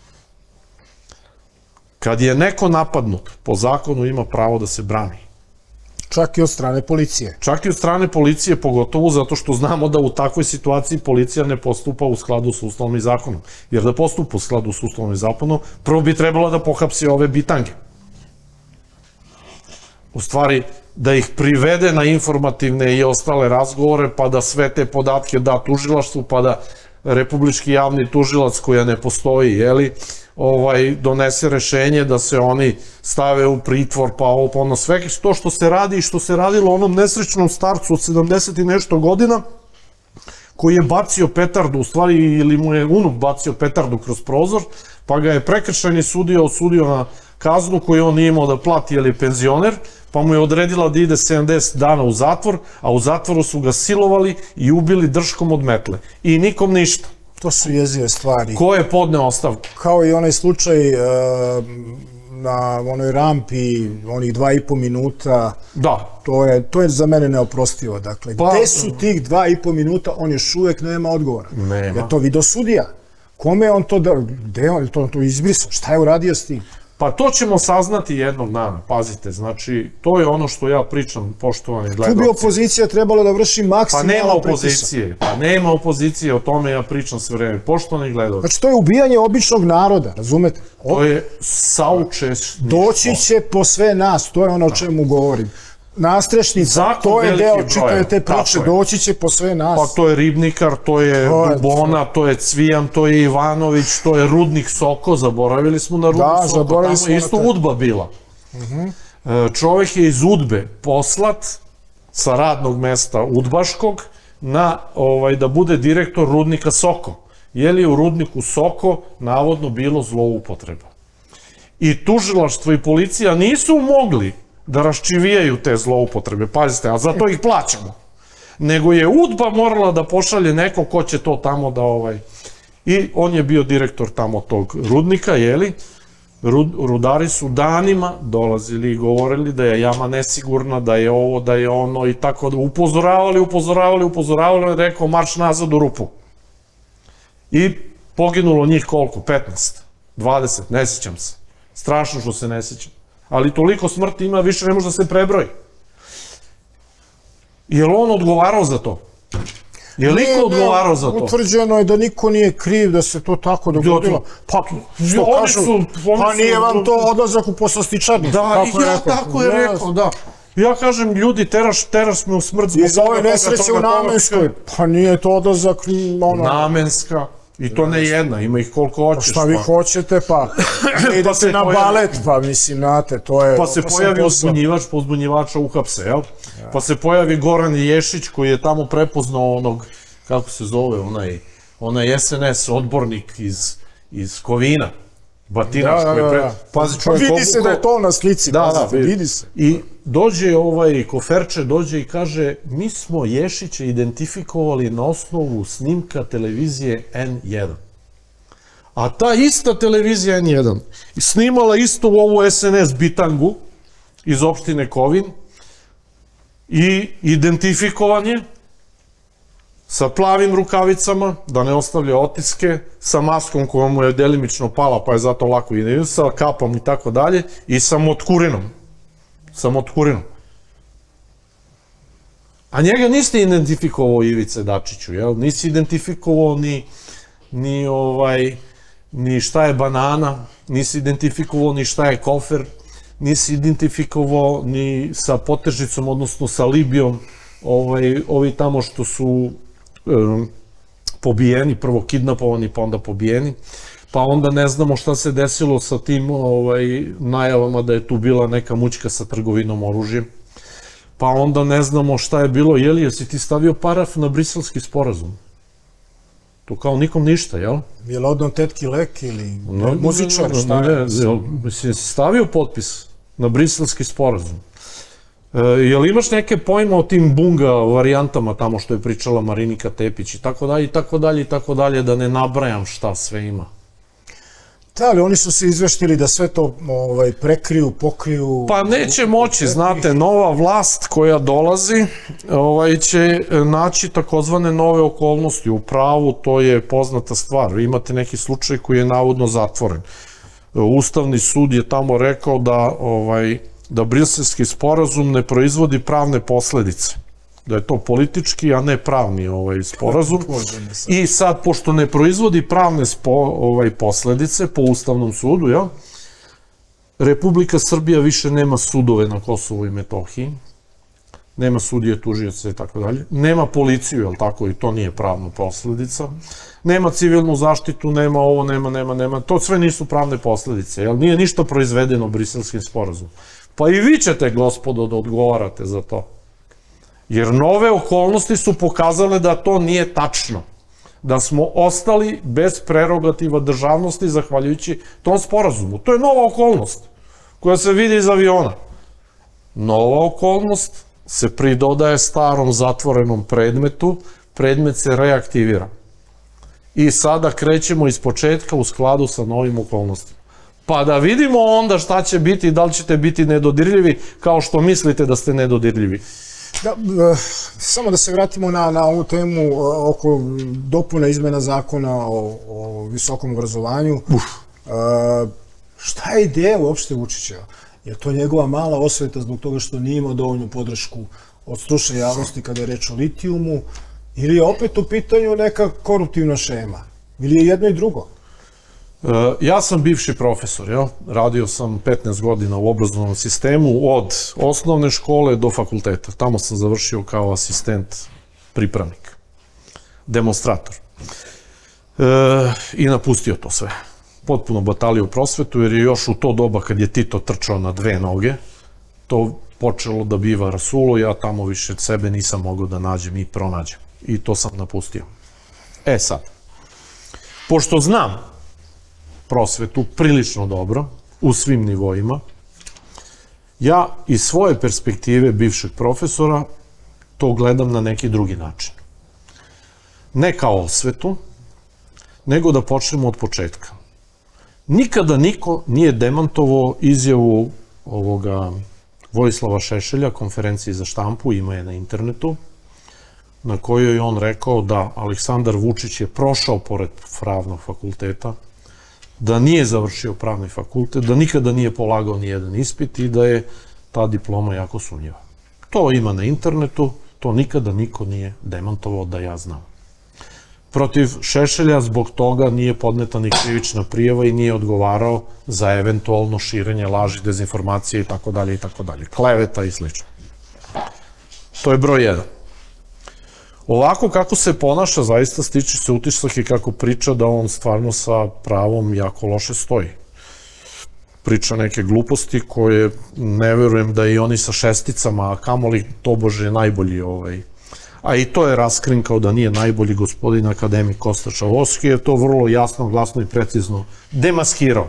Kad je neko napadnut, po zakonu ima pravo da se brani. Čak i od strane policije. Čak i od strane policije, pogotovo zato što znamo da u takvoj situaciji policija ne postupa u skladu s ustavom i zakonom. Jer da postupa u skladu s ustavom i zakonom, prvo bi trebalo da pohapsi ove bitange. u stvari da ih privede na informativne i ostale razgovore, pa da sve te podatke da tužilaštvu, pa da republički javni tužilac, koja ne postoji, jeli, ovaj, donese rešenje da se oni stave u pritvor, pa ovo, pa ono, sve to što se radi i što se radilo onom nesrećnom starcu od sedamdeset i nešto godina, koji je bacio petardu, u stvari, ili mu je unuk bacio petardu kroz prozor, pa ga je prekršajni sudija osudio na kaznu koju on nije imao da plati, jer je penzioner, pa mu je odredila da ide sedamdeset dana u zatvor, a u zatvoru su ga silovali i ubili drškom od metle. I nikom ništa. To su jezive stvari. Ko je podneo ostavku? Kao i onaj slučaj na onoj rampi, onih dva i po minuta. Da. To je za mene neoprostivo. Dakle, gde su tih dva i po minuta, on još uvek nema odgovora. Nema. Je to video sudija? Kome je on to, gde je on to izbrisao? Šta je uradio s tim? Pa to ćemo saznati jednog dana, pazite, znači, to je ono što ja pričam, poštovani gledalci. Tu bi opozicija trebala da vrši maksimalan pritisak. Pa nema opozicije, pa nema opozicije, o tome ja pričam sve vreme, poštovani gledalci. Znači, to je ubijanje običnog naroda, razumete? To je saučesništvo. Doći će po sve nas, to je ono o čemu govorim. Nastrešnica, to je deo čitave te priče, doći će po sve nas. Pa to je Ribnikar, to je Dubona, to je Cvijan, to je Ivanović, to je Rudnik Soko, zaboravili smo na Rudnik Soko, tamo je isto Udba bila. Čovek je iz Udbe poslat sa radnog mesta udbaškog da bude direktor Rudnika Soko, jer je u Rudniku Soko navodno bilo zloupotreba. I tužilaštvo i policija nisu mogli da raščivijaju te zloupotrebe, pazite, a zato ih plaćamo. Nego je Udba morala da pošalje neko ko će to tamo da ovaj... I on je bio direktor tamo tog rudnika, jeli? Rudari su danima dolazili i govorili da je jama nesigurna, da je ovo, da je ono i tako da upozoravali, upozoravali, upozoravali, rekao marš nazad u rupu. I poginulo njih koliko? petnaest, dvadeset, ne sjećam se. Strašno što se ne sjećam. Ali toliko smrti ima, više ne može da se prebroji. Je li on odgovarao za to? Je li niko odgovarao za to? Utvrđeno je da niko nije kriv da se to tako dogodilo. Pa, što kažu, pa nije vam to odlazak u poslastičarnicu. Da, ja tako je rekao, da. Ja kažem, ljudi, teraš me u smrt zbog toga. Iz ove nesreće u Namenskoj. Pa nije to odlazak... Namenska. I to ne jedna, ima ih koliko hoćeš. Šta vi hoćete, pa idete na balet, pa mislim, znate, to je... Pa se pojavi uzbunjivač, pa uzbunjivača uhapse, jel? Pa se pojavi Goran Ješić, koji je tamo prepoznao onog, kako se zove, onaj S N S odbornik iz Kovina, Batinaš, koji je prepoznao... Vidi se da je to na slici, vidi se. I dođe ovaj Koferče, dođe i kaže, mi smo Ješića identifikovali na osnovu snimka televizije N jedan. A ta ista televizija N jedan snimala isto u ovu S N S bitangu iz opštine Kovin i identifikovan je sa plavim rukavicama, da ne ostavlja otiske, sa maskom koja mu je delimično pala, pa je zato lako identifikovan, sa kapom i tako dalje, i sa motkurinom. Sa motkurinom. A njega niste identifikovao Ivice Dačiću, jel? Nisi identifikovao ni šta je banana, nisi identifikovao ni šta je kofer, nisi identifikovao ni sa Potežicom, odnosno sa Libijom, ovi tamo što su pobijeni, prvo kidnapovani, pa onda pobijeni. Pa onda ne znamo šta se desilo sa tim najavama da je tu bila neka mućka sa trgovinom oružjem. Pa onda ne znamo šta je bilo, jeli, jesi ti stavio paraf na briselski sporazum? To kao nikom ništa, jel? Je li odno tetki lek ili muzičar, šta je? Jesi ti stavio potpis na briselski sporazum? Je li imaš neke pojma o tim bunga varijantama tamo što je pričala Marinika Tepić i tako dalje, i tako dalje, i tako dalje, da ne nabrajam šta sve ima? Da, ali oni su se izveštili da sve to prekriju, pokriju... Pa neće moći, znate, nova vlast koja dolazi će naći takozvane nove okolnosti. U pravu to je poznata stvar. Vi imate neki slučaj koji je navodno zatvoren. Ustavni sud je tamo rekao da briselski sporazum ne proizvodi pravne posledice. Da je to politički, a ne pravni sporazum. I sad, pošto ne proizvodi pravne posledice po Ustavnom sudu, Republika Srbija više nema sudove na Kosovu i Metohiji, nema sudije, tužioce i tako dalje, nema policiju, jel tako, i to nije pravna posledica, nema civilnu zaštitu, nema ovo, nema, nema, nema, to sve nisu pravne posledice, jel nije ništa proizvedeno Briselskim sporazumom. Pa i vi ćete, gospodo, da odgovarate za to. Jer nove okolnosti su pokazale da to nije tačno. Da smo ostali bez prerogativa državnosti zahvaljujući tom sporazumu. To je nova okolnost koja se vidi iz aviona. Nova okolnost se pridodaje starom zatvorenom predmetu, predmet se reaktivira. I sada krećemo iz početka u skladu sa novim okolnostima. Pa da vidimo onda šta će biti, da li ćete biti nedodirljivi kao što mislite da ste nedodirljivi. Da, samo da se vratimo na, na ovu temu oko dopuna izmena zakona o, o visokom obrazovanju. Uf. Šta je ideja uopšte Vučića? Je to njegova mala osveta zbog toga što nije imao dovoljnu podršku od stručne javnosti kada je reč o litijumu, ili je opet u pitanju neka koruptivna šema? Ili je jedno i drugo? Ja sam bivši profesor, jel? Radio sam petnaest godina u obrazovnom sistemu, od osnovne škole do fakulteta. Tamo sam završio kao asistent, pripravnik, demonstrator. I napustio to sve. Potpuno batalio u prosvetu, jer je još u to doba kad je Tito trčao na dve noge, to počelo da biva rasulo, ja tamo više sebe nisam mogao da nađem i pronađem. I to sam napustio. E sad, pošto znam prosvetu prilično dobro, u svim nivoima, ja iz svoje perspektive bivšeg profesora to gledam na neki drugi način. Ne kao osvetu, nego da počnemo od početka. Nikada niko nije demantovao izjavu ovoga Vojislava Šešelja, konferenciji za štampu, ima je na internetu, na kojoj je on rekao da Aleksandar Vučić je prošao pored pravnog fakulteta, da nije završio pravni fakultet, da nikada nije polagao ni jedan ispit i da je ta diploma jako sumnjiva. To ima na internetu, to nikada niko nije demantovao da ja znam. Protiv Šešelja zbog toga nije podneta ni krivična prijava i nije odgovarao za eventualno širenje laži, dezinformacije i tako dalje i tako dalje. Kleveta i slično. To je broj jedan. Ovako kako se ponaša, zaista stiče se utisak i kako priča da on stvarno sa pravom jako loše stoji. Priča neke gluposti koje ne verujem da i oni sa šesticama, a kamoli tobože najbolji ovaj. A i to je raskrinkao da nije najbolji gospodin akademik Kosta Čavoski, jer to vrlo jasno, glasno i precizno demaskirao.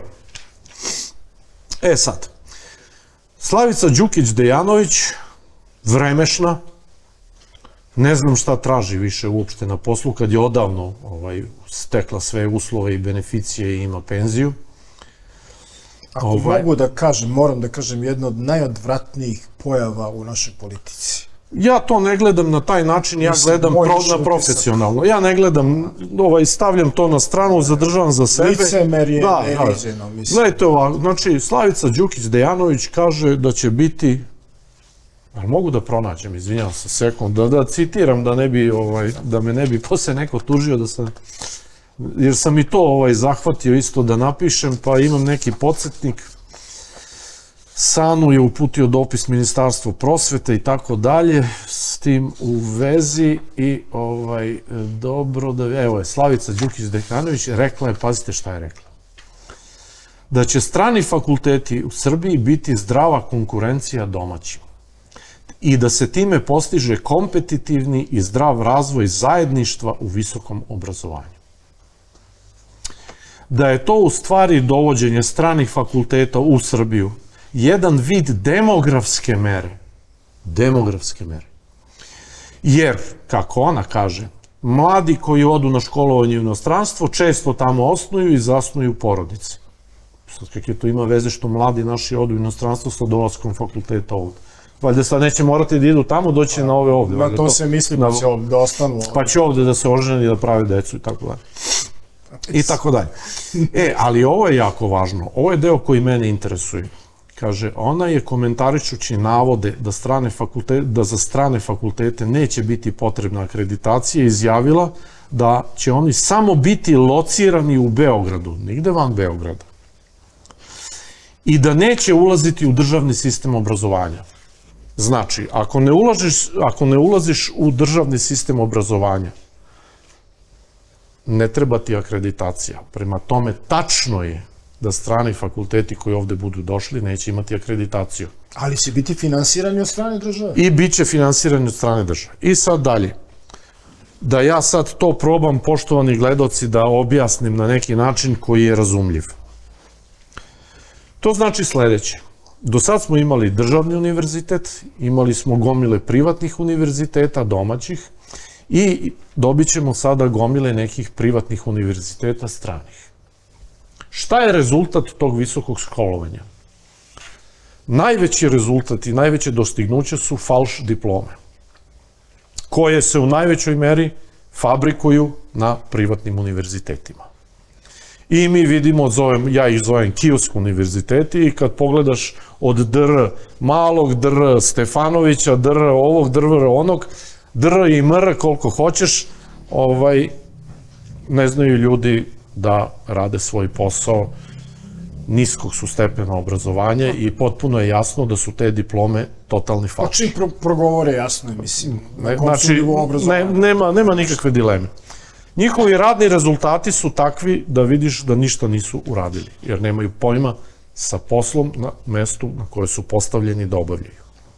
E sad, Slavica Đukić Dejanović, vremešna, ne znam šta traži više uopšte na poslu, kad je odavno stekla sve uslove i beneficije i ima penziju. Ako mogu da kažem, moram da kažem, jedna od najodvratnijih pojava u našoj politici. Ja to ne gledam na taj način, ja gledam na profesionalno. Ja ne gledam, stavljam to na stranu, zadržavam za sebe. Licemer je neviđeno, mislim. Gledajte ovako, znači Slavica Đukić Dejanović kaže da će biti, ali mogu da pronađem, izvinjavam se sekund, da citiram, da me ne bi posle neko tužio, da sam, jer sam i to zahvatio isto da napišem, pa imam neki podsjetnik. Sanu je uputio dopis Ministarstvu prosvete i tako dalje, s tim u vezi i dobro da, evo je, Slavica Đukić Dejanović rekla je, pazite šta je rekla, da će strani fakulteti u Srbiji biti zdrava konkurencija domaćim i da se time postiže kompetitivni i zdrav razvoj zajedništva u visokom obrazovanju. Da je to u stvari dovođenje stranih fakulteta u Srbiju jedan vid demografske mere, demografske mere. Jer, kako ona kaže, mladi koji odu na školovanje u inostranstvo često tamo osnuju i zasnuju porodice. Sad kakve to ima veze što mladi naši odu u inostranstvo sa dolaskom fakulteta ovde. Valjda sad neće morati da idu tamo, doći na ove ovde. Na to se misli pa će ovde da ostanu. Pa će ovde da se oženi, da prave decu i tako dalje. I tako dalje. E, ali ovo je jako važno. Ovo je deo koji mene interesuje. Kaže, ona je komentarišući navode da za strane fakultete neće biti potrebna akreditacija, izjavila da će oni samo biti locirani u Beogradu, nigde van Beograda. i da neće ulaziti u državni sistem obrazovanja. Znači, ako ne ulaziš, ako ne ulaziš u državni sistem obrazovanja, ne treba ti akreditacija. Prema tome, tačno je da strani fakulteti koji ovde budu došli neće imati akreditaciju. Ali će biti finansirani od strane države. I bit će finansirani od strane države. I sad dalje. Da ja sad to probam, poštovani gledaoci, da objasnim na neki način koji je razumljiv. To znači sledeće. Do sad smo imali državni univerzitet, imali smo gomile privatnih univerziteta, domaćih, i dobit ćemo sada gomile nekih privatnih univerziteta stranih. Šta je rezultat tog visokog školovanja? Najveći rezultat i najveće dostignuće su falš diplome, koje se u najvećoj meri fabrikuju na privatnim univerzitetima. I mi vidimo, ja ih zovem kiosk univerziteti, i kad pogledaš od dr, malog dr, Stefanovića, dr, ovog, dr, onog, dr i mr koliko hoćeš, ne znaju ljudi da rade svoj posao, niskog su stepena obrazovanja i potpuno je jasno da su te diplome totalni falš. Pa čim progovore, jasno je, mislim, na kom su Znači, nivou obrazovanja. nema, nema nikakve dileme. Njihovi radni rezultati su takvi da vidiš da ništa nisu uradili, jer nemaju pojma sa poslom na mestu na koje su postavljeni da obavljaju.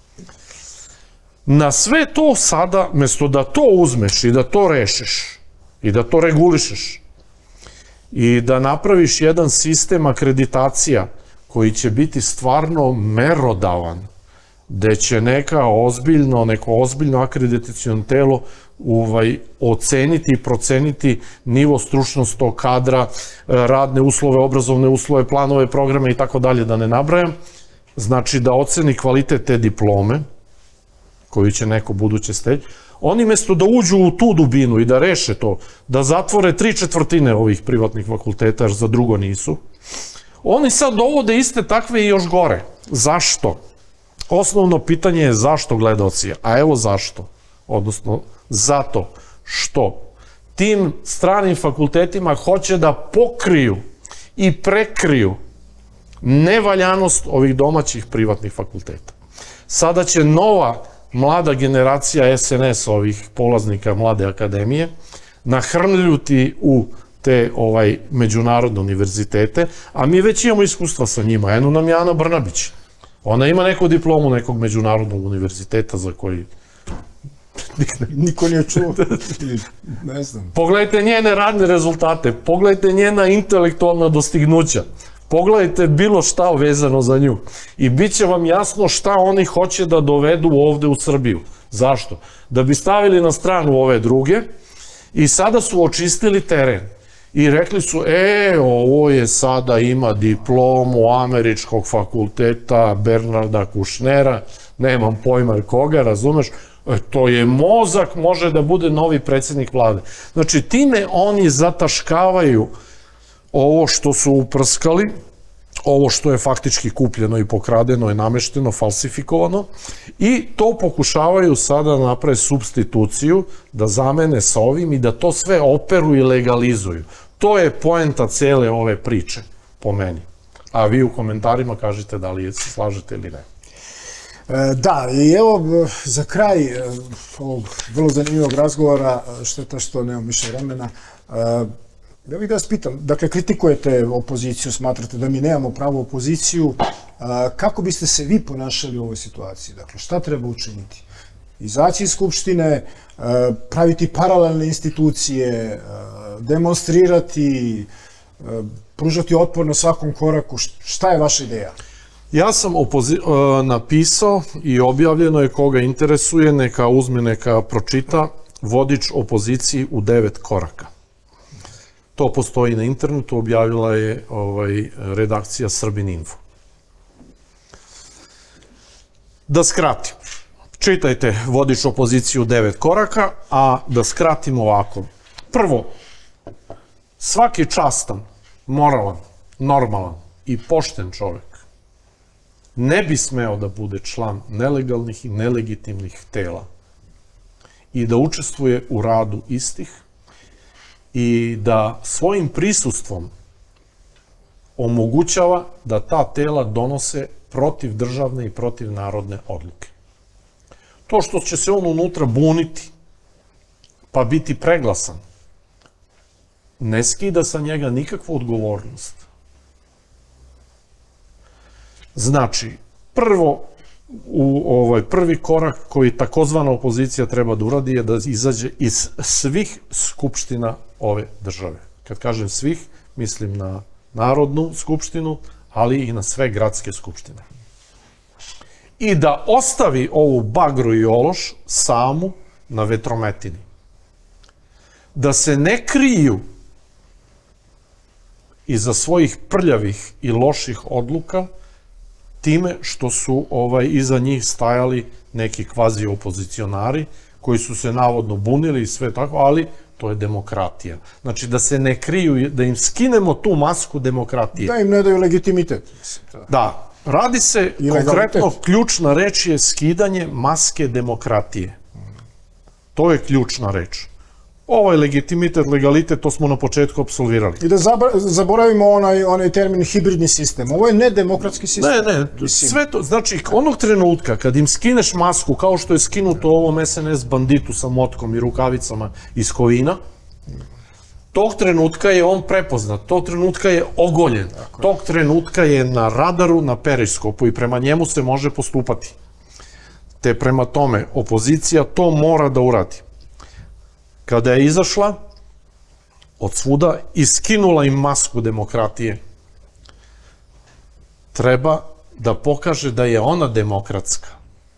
Na sve to sada, mesto da to uzmeš i da to rešiš i da to regulišeš i da napraviš jedan sistem akreditacija koji će biti stvarno merodavan, gde će neka ozbiljno, neko ozbiljno akreditacijono telo oceniti i proceniti nivo stručnosti tog kadra, radne uslove, obrazovne uslove, planove, programe i tako dalje, da ne nabrajam, znači da oceni kvalitet te diplome, koju će neko buduće steći, oni mesto da uđu u tu dubinu i da reše to, da zatvore tri četvrtine ovih privatnih fakulteta, jer za drugo nisu, oni sad dovode iste takve i još gore. Zašto? Osnovno pitanje je zašto, gledaoci, a evo zašto. Odnosno, zato što tim stranim fakultetima hoće da pokriju i prekriju nevaljanost ovih domaćih privatnih fakulteta. Sada će nova mlada generacija es en es, ovih polaznika Mlade akademije, nahrljuti u te međunarodne univerzitete, a mi već imamo iskustva sa njima. Eno nam je Ana Brnabić. Ona ima neku diplomu nekog međunarodnog univerziteta za koji niko nije čuo. Ne znam. Pogledajte njene radne rezultate, pogledajte njena intelektualna dostignuća, pogledajte bilo šta vezano za nju i bit će vam jasno šta oni hoće da dovedu ovde u Srbiju. Zašto? Da bi stavili na stranu ove druge i sada su očistili teren i rekli su, e, ovo je sada ima diplomu američkog fakulteta Bernarda Kušnera, nemam pojma koga, razumeš, to je mozak, može da bude novi predsjednik vlade. Znači, time oni zataškavaju ovo što su uprskali, ovo što je faktički kupljeno i pokradeno i namešteno, falsifikovano, i to pokušavaju sada da naprave supstituciju, da zamene sa ovim i da to sve operu i legalizuju. To je poenta cele ove priče, po meni. A vi u komentarima kažete da li se slažete ili ne. Da, i evo za kraj ovog vrlo zanimljivog razgovora, šteta što nemam više vremena, ja bih da vas pitam, dakle, kritikujete opoziciju, smatrate da mi nemamo pravu opoziciju, kako biste se vi ponašali u ovoj situaciji? Dakle, šta treba učiniti? Izaći iz Skupštine, praviti paralelne institucije, demonstrirati, pružati otpor na svakom koraku, šta je vaša ideja? Ja sam napisao i objavljeno je, koga interesuje, neka uzme, neka pročita, vodič opoziciji u devet koraka. To postoji na internetu, objavila je redakcija Srbin info. Da skratim, čitajte vodič opoziciju u devet koraka, a da skratim ovako. Prvo, svaki častan, moralan, normalan i pošten čovek ne bi smeo da bude član nelegalnih i nelegitimnih tela i da učestvuje u radu istih i da svojim prisustvom omogućava da ta tela donose protiv državne i protiv narodne odluke. To što će se on unutra buniti, pa biti preglasan, ne skida sa njega nikakvu odgovornost. Znači, prvo, u ovaj prvi korak koji takozvana opozicija treba da uradi je da izađe iz svih skupština ove države. Kad kažem svih, mislim na Narodnu skupštinu, ali i na sve gradske skupštine. I da ostavi ovu bagru i ološ samu na vetrometini. Da se ne kriju iza svojih prljavih i loših odluka time što su ovaj, iza njih stajali neki kvazi opozicionari koji su se navodno bunili i sve tako, ali to je demokratija. Znači da se ne kriju, da im skinemo tu masku demokratije. Da im ne daju legitimitet. Da, radi se konkretno, ključna reč je skidanje maske demokratije. To je ključna reč. Ovo je legitimitet, legalitet, to smo na početku apsolvirali. I da zaboravimo onaj termin hibridni sistem. Ovo je nedemokratski sistem. Ne, ne, sve to, znači onog trenutka kad im skineš masku, kao što je skinuto ovom es en es banditu sa motkom i rukavicama iz Kovina, tog trenutka je on prepoznat, tog trenutka je ogoljen, tog trenutka je na radaru, na periskopu i prema njemu se može postupati. Te prema tome, opozicija to mora da uradi. Kada je izašla od svuda i skinula im masku demokratije, treba da pokaže da je ona demokratska.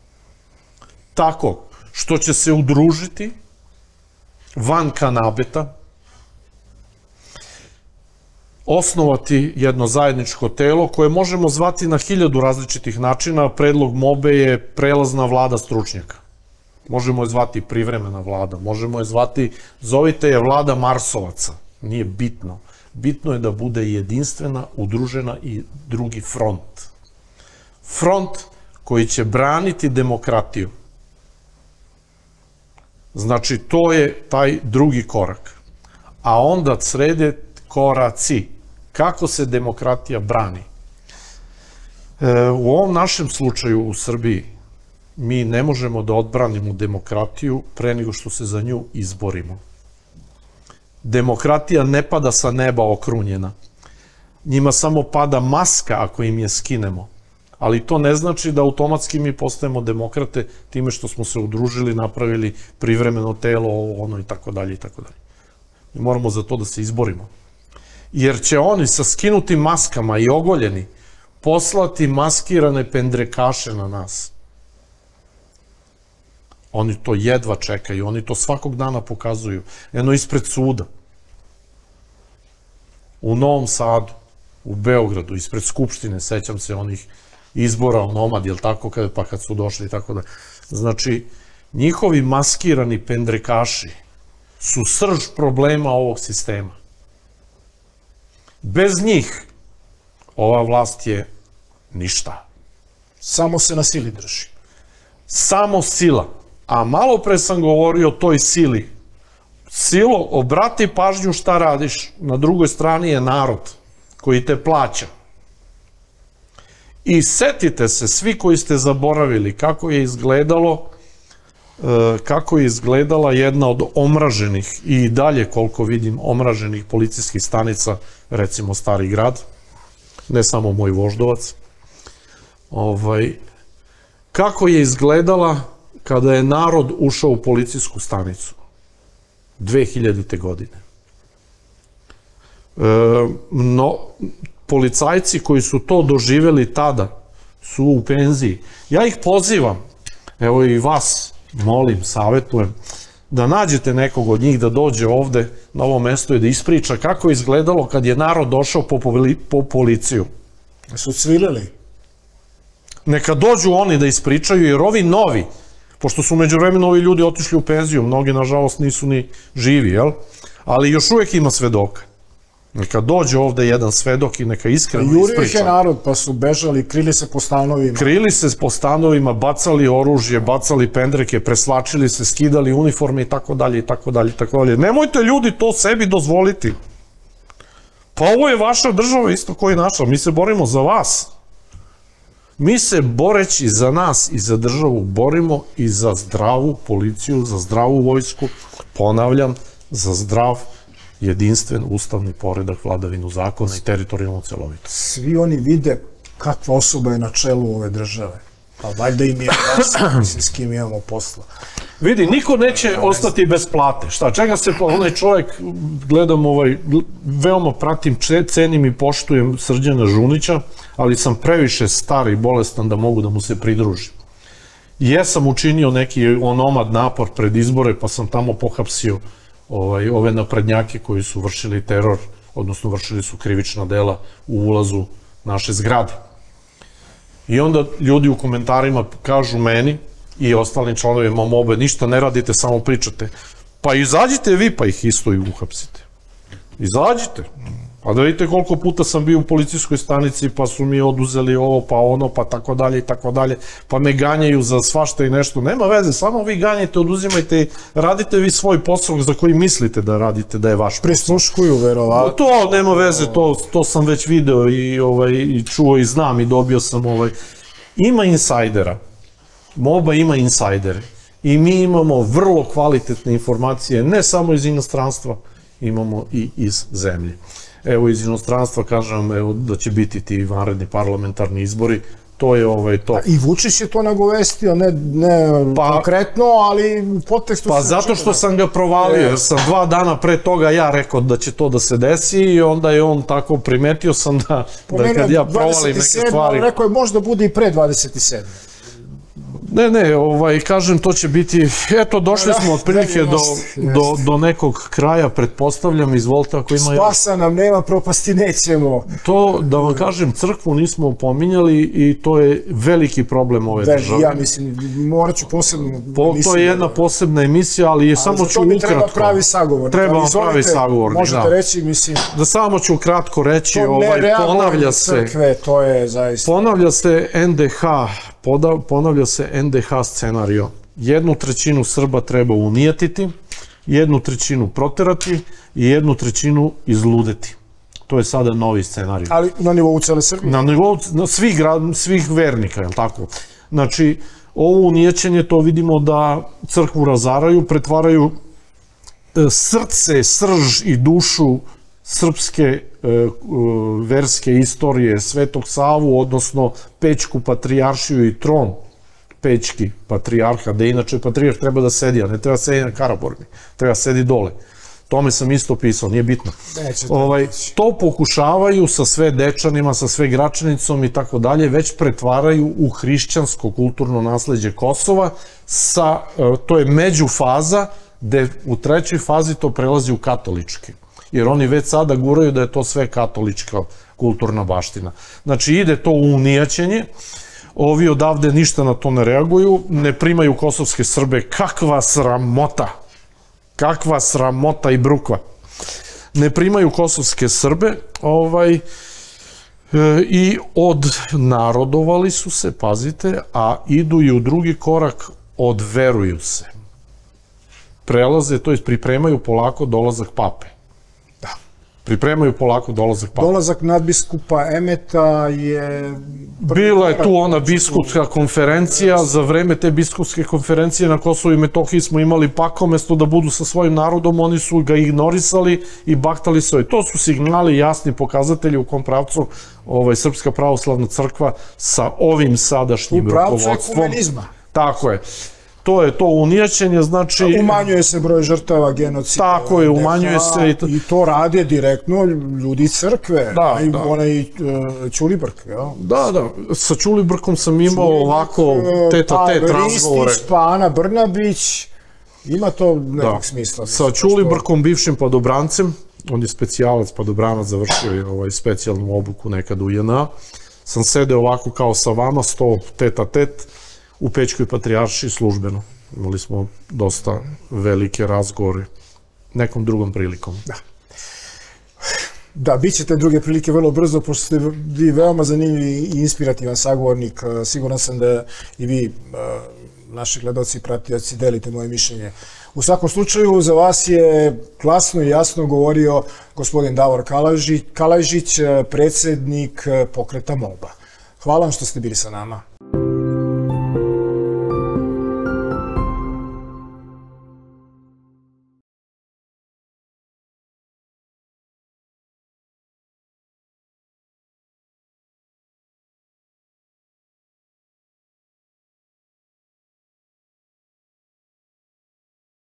Tako što će se udružiti van kanabeta, osnovati jedno zajedničko telo koje možemo zvati na hiljadu različitih načina. Predlog mobe je prelazna vlada stručnjaka. Možemo je zvati privremena vlada, možemo je zvati, zovite je vlada Marsovaca, nije bitno. Bitno je da bude jedinstvena, udružena i drugi front. Front koji će braniti demokratiju. Znači, to je taj drugi korak. A onda srede koraci. Kako se demokratija brani? U ovom našem slučaju u Srbiji mi ne možemo da odbranimo demokratiju pre nego što se za nju izborimo. Demokratija ne pada sa neba okrunjena. Njima samo pada maska ako im je skinemo. Ali to ne znači da automatski mi postajemo demokrate time što smo se udružili, napravili privremeno telo, ovo, ono i tako dalje i tako dalje. Mi moramo za to da se izborimo. Jer će oni sa skinutim maskama i ogoljeni poslati maskirane pendrekaše na nas. Oni to jedva čekaju, oni to svakog dana pokazuju. Eno ispred suda, u Novom Sadu, u Beogradu, ispred Skupštine, sećam se onih izbora u Nomad, jel tako, pa kad su došli i tako da. Znači, njihovi maskirani pendrekaši su srž problema ovog sistema. Bez njih ova vlast je ništa. Samo se na sili drži. Samo sila. A malo pre sam govorio o toj sili. Silo, obrati pažnju šta radiš. Na drugoj strani je narod koji te plaća. I setite se, svi koji ste zaboravili, kako je izgledalo, kako je izgledala jedna od omraženih i dalje, koliko vidim, omraženih policijskih stanica, recimo Stari grad, ne samo moj Voždovac. Kako je izgledala kada je narod ušao u policijsku stanicu dve hiljadite. godine. Policajci koji su to doživeli tada su u penziji. Ja ih pozivam, evo i vas molim, savjetujem, da nađete nekog od njih da dođe ovde na ovo mesto i da ispriča kako je izgledalo kad je narod došao po policiju. Su cvilili? Neka dođu oni da ispričaju, jer ovi novi, pošto su međuvremeno ovi ljudi otišli u penziju, mnogi nažalost nisu ni živi, jel? Ali još uvek ima svedoka. Neka dođe ovde jedan svedok i neka iskreno ispriča. Jurio ih je narod, pa su bežali, krili se po stanovima. Krili se po stanovima, bacali oružje, bacali pendreke, preslačili se, skidali uniforme i tako dalje i tako dalje i tako dalje. Nemojte ljudi to sebi dozvoliti. Pa ovo je vaša država isto kao i naša, mi se borimo za vas. Mi se boreći za nas i za državu borimo i za zdravu policiju, za zdravu vojsku, ponavljam, za zdrav, jedinstven, ustavni poredak, vladavinu zakona i teritorijalnu celovitost. Svi oni vide kakva osoba je na čelu ove države. Pa valjda im je jasno, mislim, s kim imamo posla. Vidi, niko neće ostati bez plate. Šta, čega se, onaj čovjek, gledam ovaj, veoma pratim, cenim i poštujem Srđana Žunića, ali sam previše star i bolestan da mogu da mu se pridružim. Jesam učinio neki onomad napor pred izbore, pa sam tamo pohapsio ove naprednjake koji su vršili teror, odnosno vršili su krivična dela u ulazu naše zgrade. I onda ljudi u komentarima kažu meni i ostalim članovima mobe, ništa ne radite, samo pričate. Pa izađite vi, pa ih isto i uhapsite. Izađite. Pa da vidite koliko puta sam bio u policijskoj stanici, pa su mi oduzeli ovo, pa ono, pa tako dalje i tako dalje, pa me ganjaju za svašta i nešto. Nema veze, samo vi ganjajte, oduzimajte, radite vi svoj posao za koji mislite da radite, da je vaš posao. Prisluškuju, verovatno. To nema veze, to sam već video i čuo i znam i dobio sam ovaj. Ima insajdera. Moba ima insajdere. I mi imamo vrlo kvalitetne informacije, ne samo iz inostranstva, imamo i iz zemlje. Evo, iz inostranstva kažem da će biti ti vanredni parlamentarni izbori, to je ovaj to. I Vučić je to nagovestio, ne konkretno, ali u podtekstu... Pa zato što sam ga provalio, jer sam dva dana pre toga ja rekao da će to da se desi i onda je on tako, primetio sam da kad ja provalim neke stvari... Rekao je možda bude i pre dvadeset sedme. Ne, ne, kažem, to će biti, eto, došli smo otprilike do nekog kraja, pretpostavljam, izvolite ako ima... Spasa nam nema, propasti nećemo. To, da vam kažem, crkvu nismo pominjali i to je veliki problem ove države. Ja mislim, morat ću posebno... To je jedna posebna emisija, ali samo ću ukratko... Ali za to mi treba pravi sagovornik. Treba vam pravi sagovornik, da. Možete reći, mislim... Da samo ću ukratko reći, ponavlja se... Crkve, to je zaista... Ponavlja se en de ha, ponavlja se en de ha scenario. Jednu trećinu Srba treba unijetiti, jednu trećinu proterati i jednu trećinu izludeti. To je sada novi scenario. Ali na nivou cele Srbije? Na nivou svih vernika, je li tako? Znači, ovo unijećenje, to vidimo da crkvu razaraju, pretvaraju srce, srž i dušu srpske verske istorije, Svetog Savu, odnosno Pećku patrijaršiju i tron Pećki patrijarha, da inače patrijarh treba da sedi, a ne treba sedi na Karaburmi, treba sedi dole. Tome sam isto pisao, nije bitno. To pokušavaju sa sve Dečanima, sa sve Gračanicom i tako dalje, već pretvaraju u hrišćansko kulturno nasleđe Kosova, to je međufaza, gde u trećoj fazi to prelazi u katolički. Jer oni već sada guraju da je to sve katolička kulturna baština. Znači, ide to u unijaćenje, ovi odavde ništa na to ne reaguju, ne primaju kosovske Srbe, kakva sramota, kakva sramota i brukva. Ne primaju kosovske Srbe i odnarodovali su se, pazite, a idu i u drugi korak, odveruju se. Prelaze, to je pripremaju polako dolazak pape. Pripremaju polako dolazak pape. Dolazak nadbiskupa Emeta je... Bila je tu ona biskupska konferencija, za vreme te biskupske konferencije na Kosovu i Metohiji smo imali Paka, umesto da budu sa svojim narodom, oni su ga ignorisali i baktali se. To su signali, jasni pokazatelji u kom pravcu Srpska pravoslavna crkva sa ovim sadašnjim rukovodstvom. U pravcu ekumenizma. Tako je. To je to unijećenje, znači... Umanjuje se broj žrtava genocida. Tako je, umanjuje se... I to rade direktno ljudi crkve. Da, da. Onaj Ćulibrk, jel? Da, da. Sa Ćulibrkom sam imao ovako teta-tet razgovore. Ristić, pa Ana Brnabić, ima to nekog smisla. Sa Ćulibrkom, bivšim padobrancem, on je specijalac padobranac, završio je specijalnu obuku nekad u JNA, sam sedeo ovako kao sa vama, sto teta-tet, u Pećkoj patrijaršiji službeno. Imali smo dosta velike razgovore nekom drugom prilikom. Da. Da, bit ćete druge prilike vrlo brzo, pošto ste vi veoma zanimljivi i inspirativan sagovornik. Siguran sam da i vi naši gledaoci i pratioci delite moje mišljenje. U svakom slučaju, za vas je glasno i jasno govorio gospodin Davor Kalajžić, predsjednik pokreta MOBA. Hvala vam što ste bili sa nama.